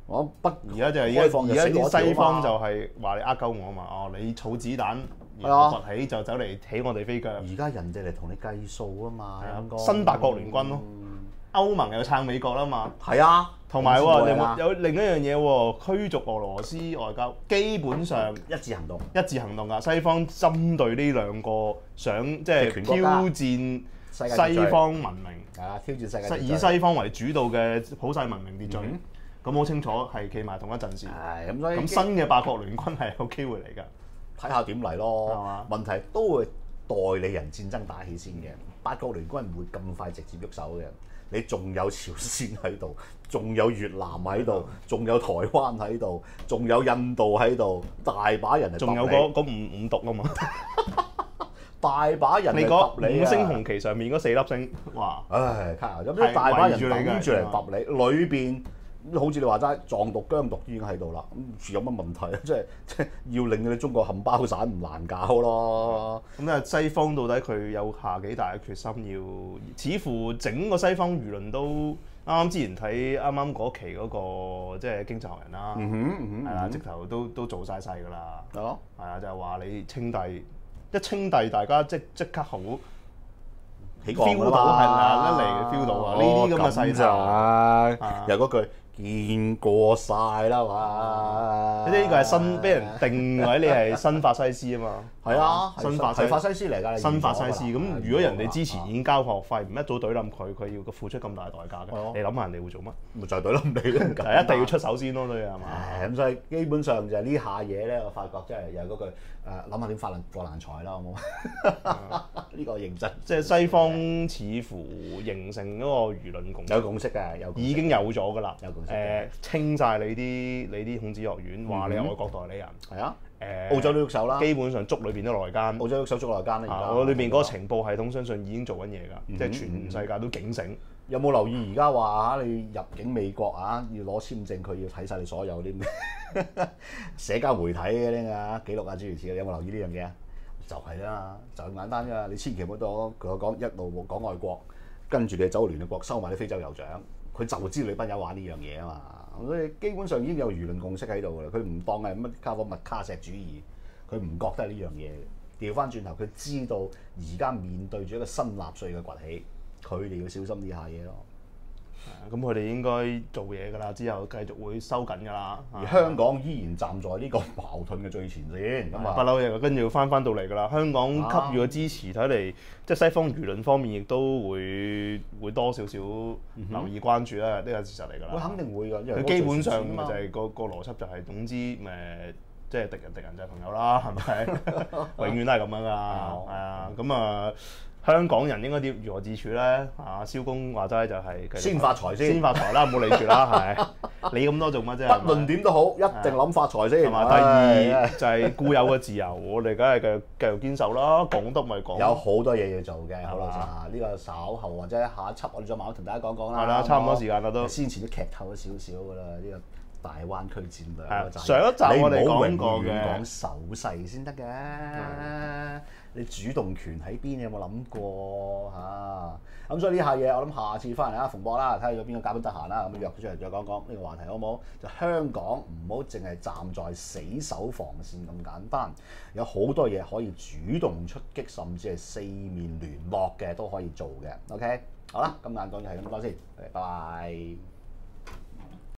我北而家就係而家而家啲西方就係話你呃鳩我啊嘛，哦你儲子彈，然後崛起就走嚟起我哋飛腳。 而家人哋嚟同你計數啊嘛， 新八國聯軍咯，歐盟又撐美國啦嘛。 係啊， 同埋喎有有另一樣嘢喎，驅逐俄羅斯外交，基本上一致行動， 一致行動㗎。西方針對呢兩個想即係挑戰西方文明， 係啊，挑戰世界， 以西方為主導嘅普世文明秩序。咁好清楚係企埋同一陣線。 係咁，所以咁新嘅八國聯軍係有機會嚟㗎。 睇下點嚟咯。問題都會代理人戰爭打起先嘅，八國聯軍唔會咁快直接喐手嘅。你仲有朝鮮喺度，仲有越南喺度，仲有台灣喺度，仲有印度喺度，大把人嚟揼你。 仲有嗰嗰五五毒啊嘛， 大把人嚟揼你啊！ 五星紅旗上面嗰四粒星，哇！ 唉，卡牙咁，大把人等住嚟揼你，裏邊。好似你話齋，藏獨疆獨已經喺度啦，咁有乜問題啊？即係即係要令到你中國冚包散唔難搞咯。 咁啊，西方到底佢有下幾大嘅決心要？似乎整個西方輿論都啱啱之前睇啱啱嗰期嗰個即係經濟學人啦，係啦，直頭都都做晒晒㗎啦。係啊，就係話你稱帝，一稱帝大家即即刻好。feel 到係啦，一嚟 feel 到啊！呢啲咁嘅細節， 有嗰句見過晒啦嘛。 呢個係新俾人定位你係新法西斯啊嘛。 係啊， 新法係法西斯嚟㗎。 新法西斯咁，如果人哋之前已經交學費，唔一早懟冧佢，佢要付出咁大代價嘅，你諗下人哋會做乜？ 咪就係懟冧你咯。 係一定要出手先咯，都要係嘛？ 咁所以基本上就係呢下嘢咧，我發覺真係又係嗰句誒，諗下點發爛過爛財啦，好冇？呢個認真。 即係西方似乎形成嗰個輿論共識， 有共識嘅，有已經有咗㗎啦。 有共識。 誒，稱晒你啲你啲孔子學院，話你係外國代理人。 係啊。誒，澳洲都喐手啦。基本上捉裏邊都內奸。 澳洲喐手捉內奸啦，而家。 我裏邊嗰個情報系統相信已經做緊嘢㗎，即係全世界都警醒。 有冇留意而家話嚇你入境美國啊，要攞簽證，佢要睇晒你所有啲社交媒體嘅啲啊記錄啊諸如此類，有冇留意呢樣嘢啊？就係啦，就咁簡單㗎。你千祈唔好當佢講一路講外國，跟住你走聯合國收埋啲非洲酋長，佢就知道你班友玩呢樣嘢啊嘛。所以基本上已經有輿論共識喺度㗎啦。佢唔當係乜卡科麥卡錫主義，佢唔覺得係呢樣嘢。調翻轉頭，佢知道而家面對住一個新納粹嘅崛起。佢哋要小心呢下嘢咯。 咁佢哋應該做嘢㗎啦，之後繼續會收緊㗎啦。 而香港依然站在呢個矛盾嘅最前線，咁啊不嬲嘅，跟住翻翻到嚟㗎啦。香港給予嘅支持，睇嚟即係西方輿論方面亦都會會多少少留意關注啦。呢個事實嚟㗎啦。 佢肯定會㗎，因為佢基本上咪就係個個邏輯就係總之誒，即係敵人敵人就係朋友啦，係咪？永遠都係咁樣㗎，係啊，咁啊。香港人應該點如何自處咧？啊，蕭公話齋就係先發財先， 先發財啦，唔好理住啦，係你咁多做乜啫？ 不論點都好，一定諗發財先。 係嘛？第二就係固有嘅自由，我哋梗係繼續繼續堅守啦。講得咪講。 有好多嘢要做嘅，好老實。呢個稍後或者下一輯我哋再慢慢同大家講講啦。 係啦，差唔多時間啦都。 先前都劇透咗少少㗎啦，呢個大灣區戰略。 上一集我哋講過嘅。 講手勢先得嘅。你主動權喺邊？你有冇諗過嚇？咁、啊、所以呢下嘢，我諗下次翻嚟啊，馮博啦，睇下有邊個嘉賓得閒啦，咁約佢出嚟再講講呢個話題好唔好？就香港唔好淨係站在死守防線咁簡單，有好多嘢可以主動出擊，甚至係四面聯絡嘅都可以做嘅。OK，好啦，今晚講就係咁多先，拜拜。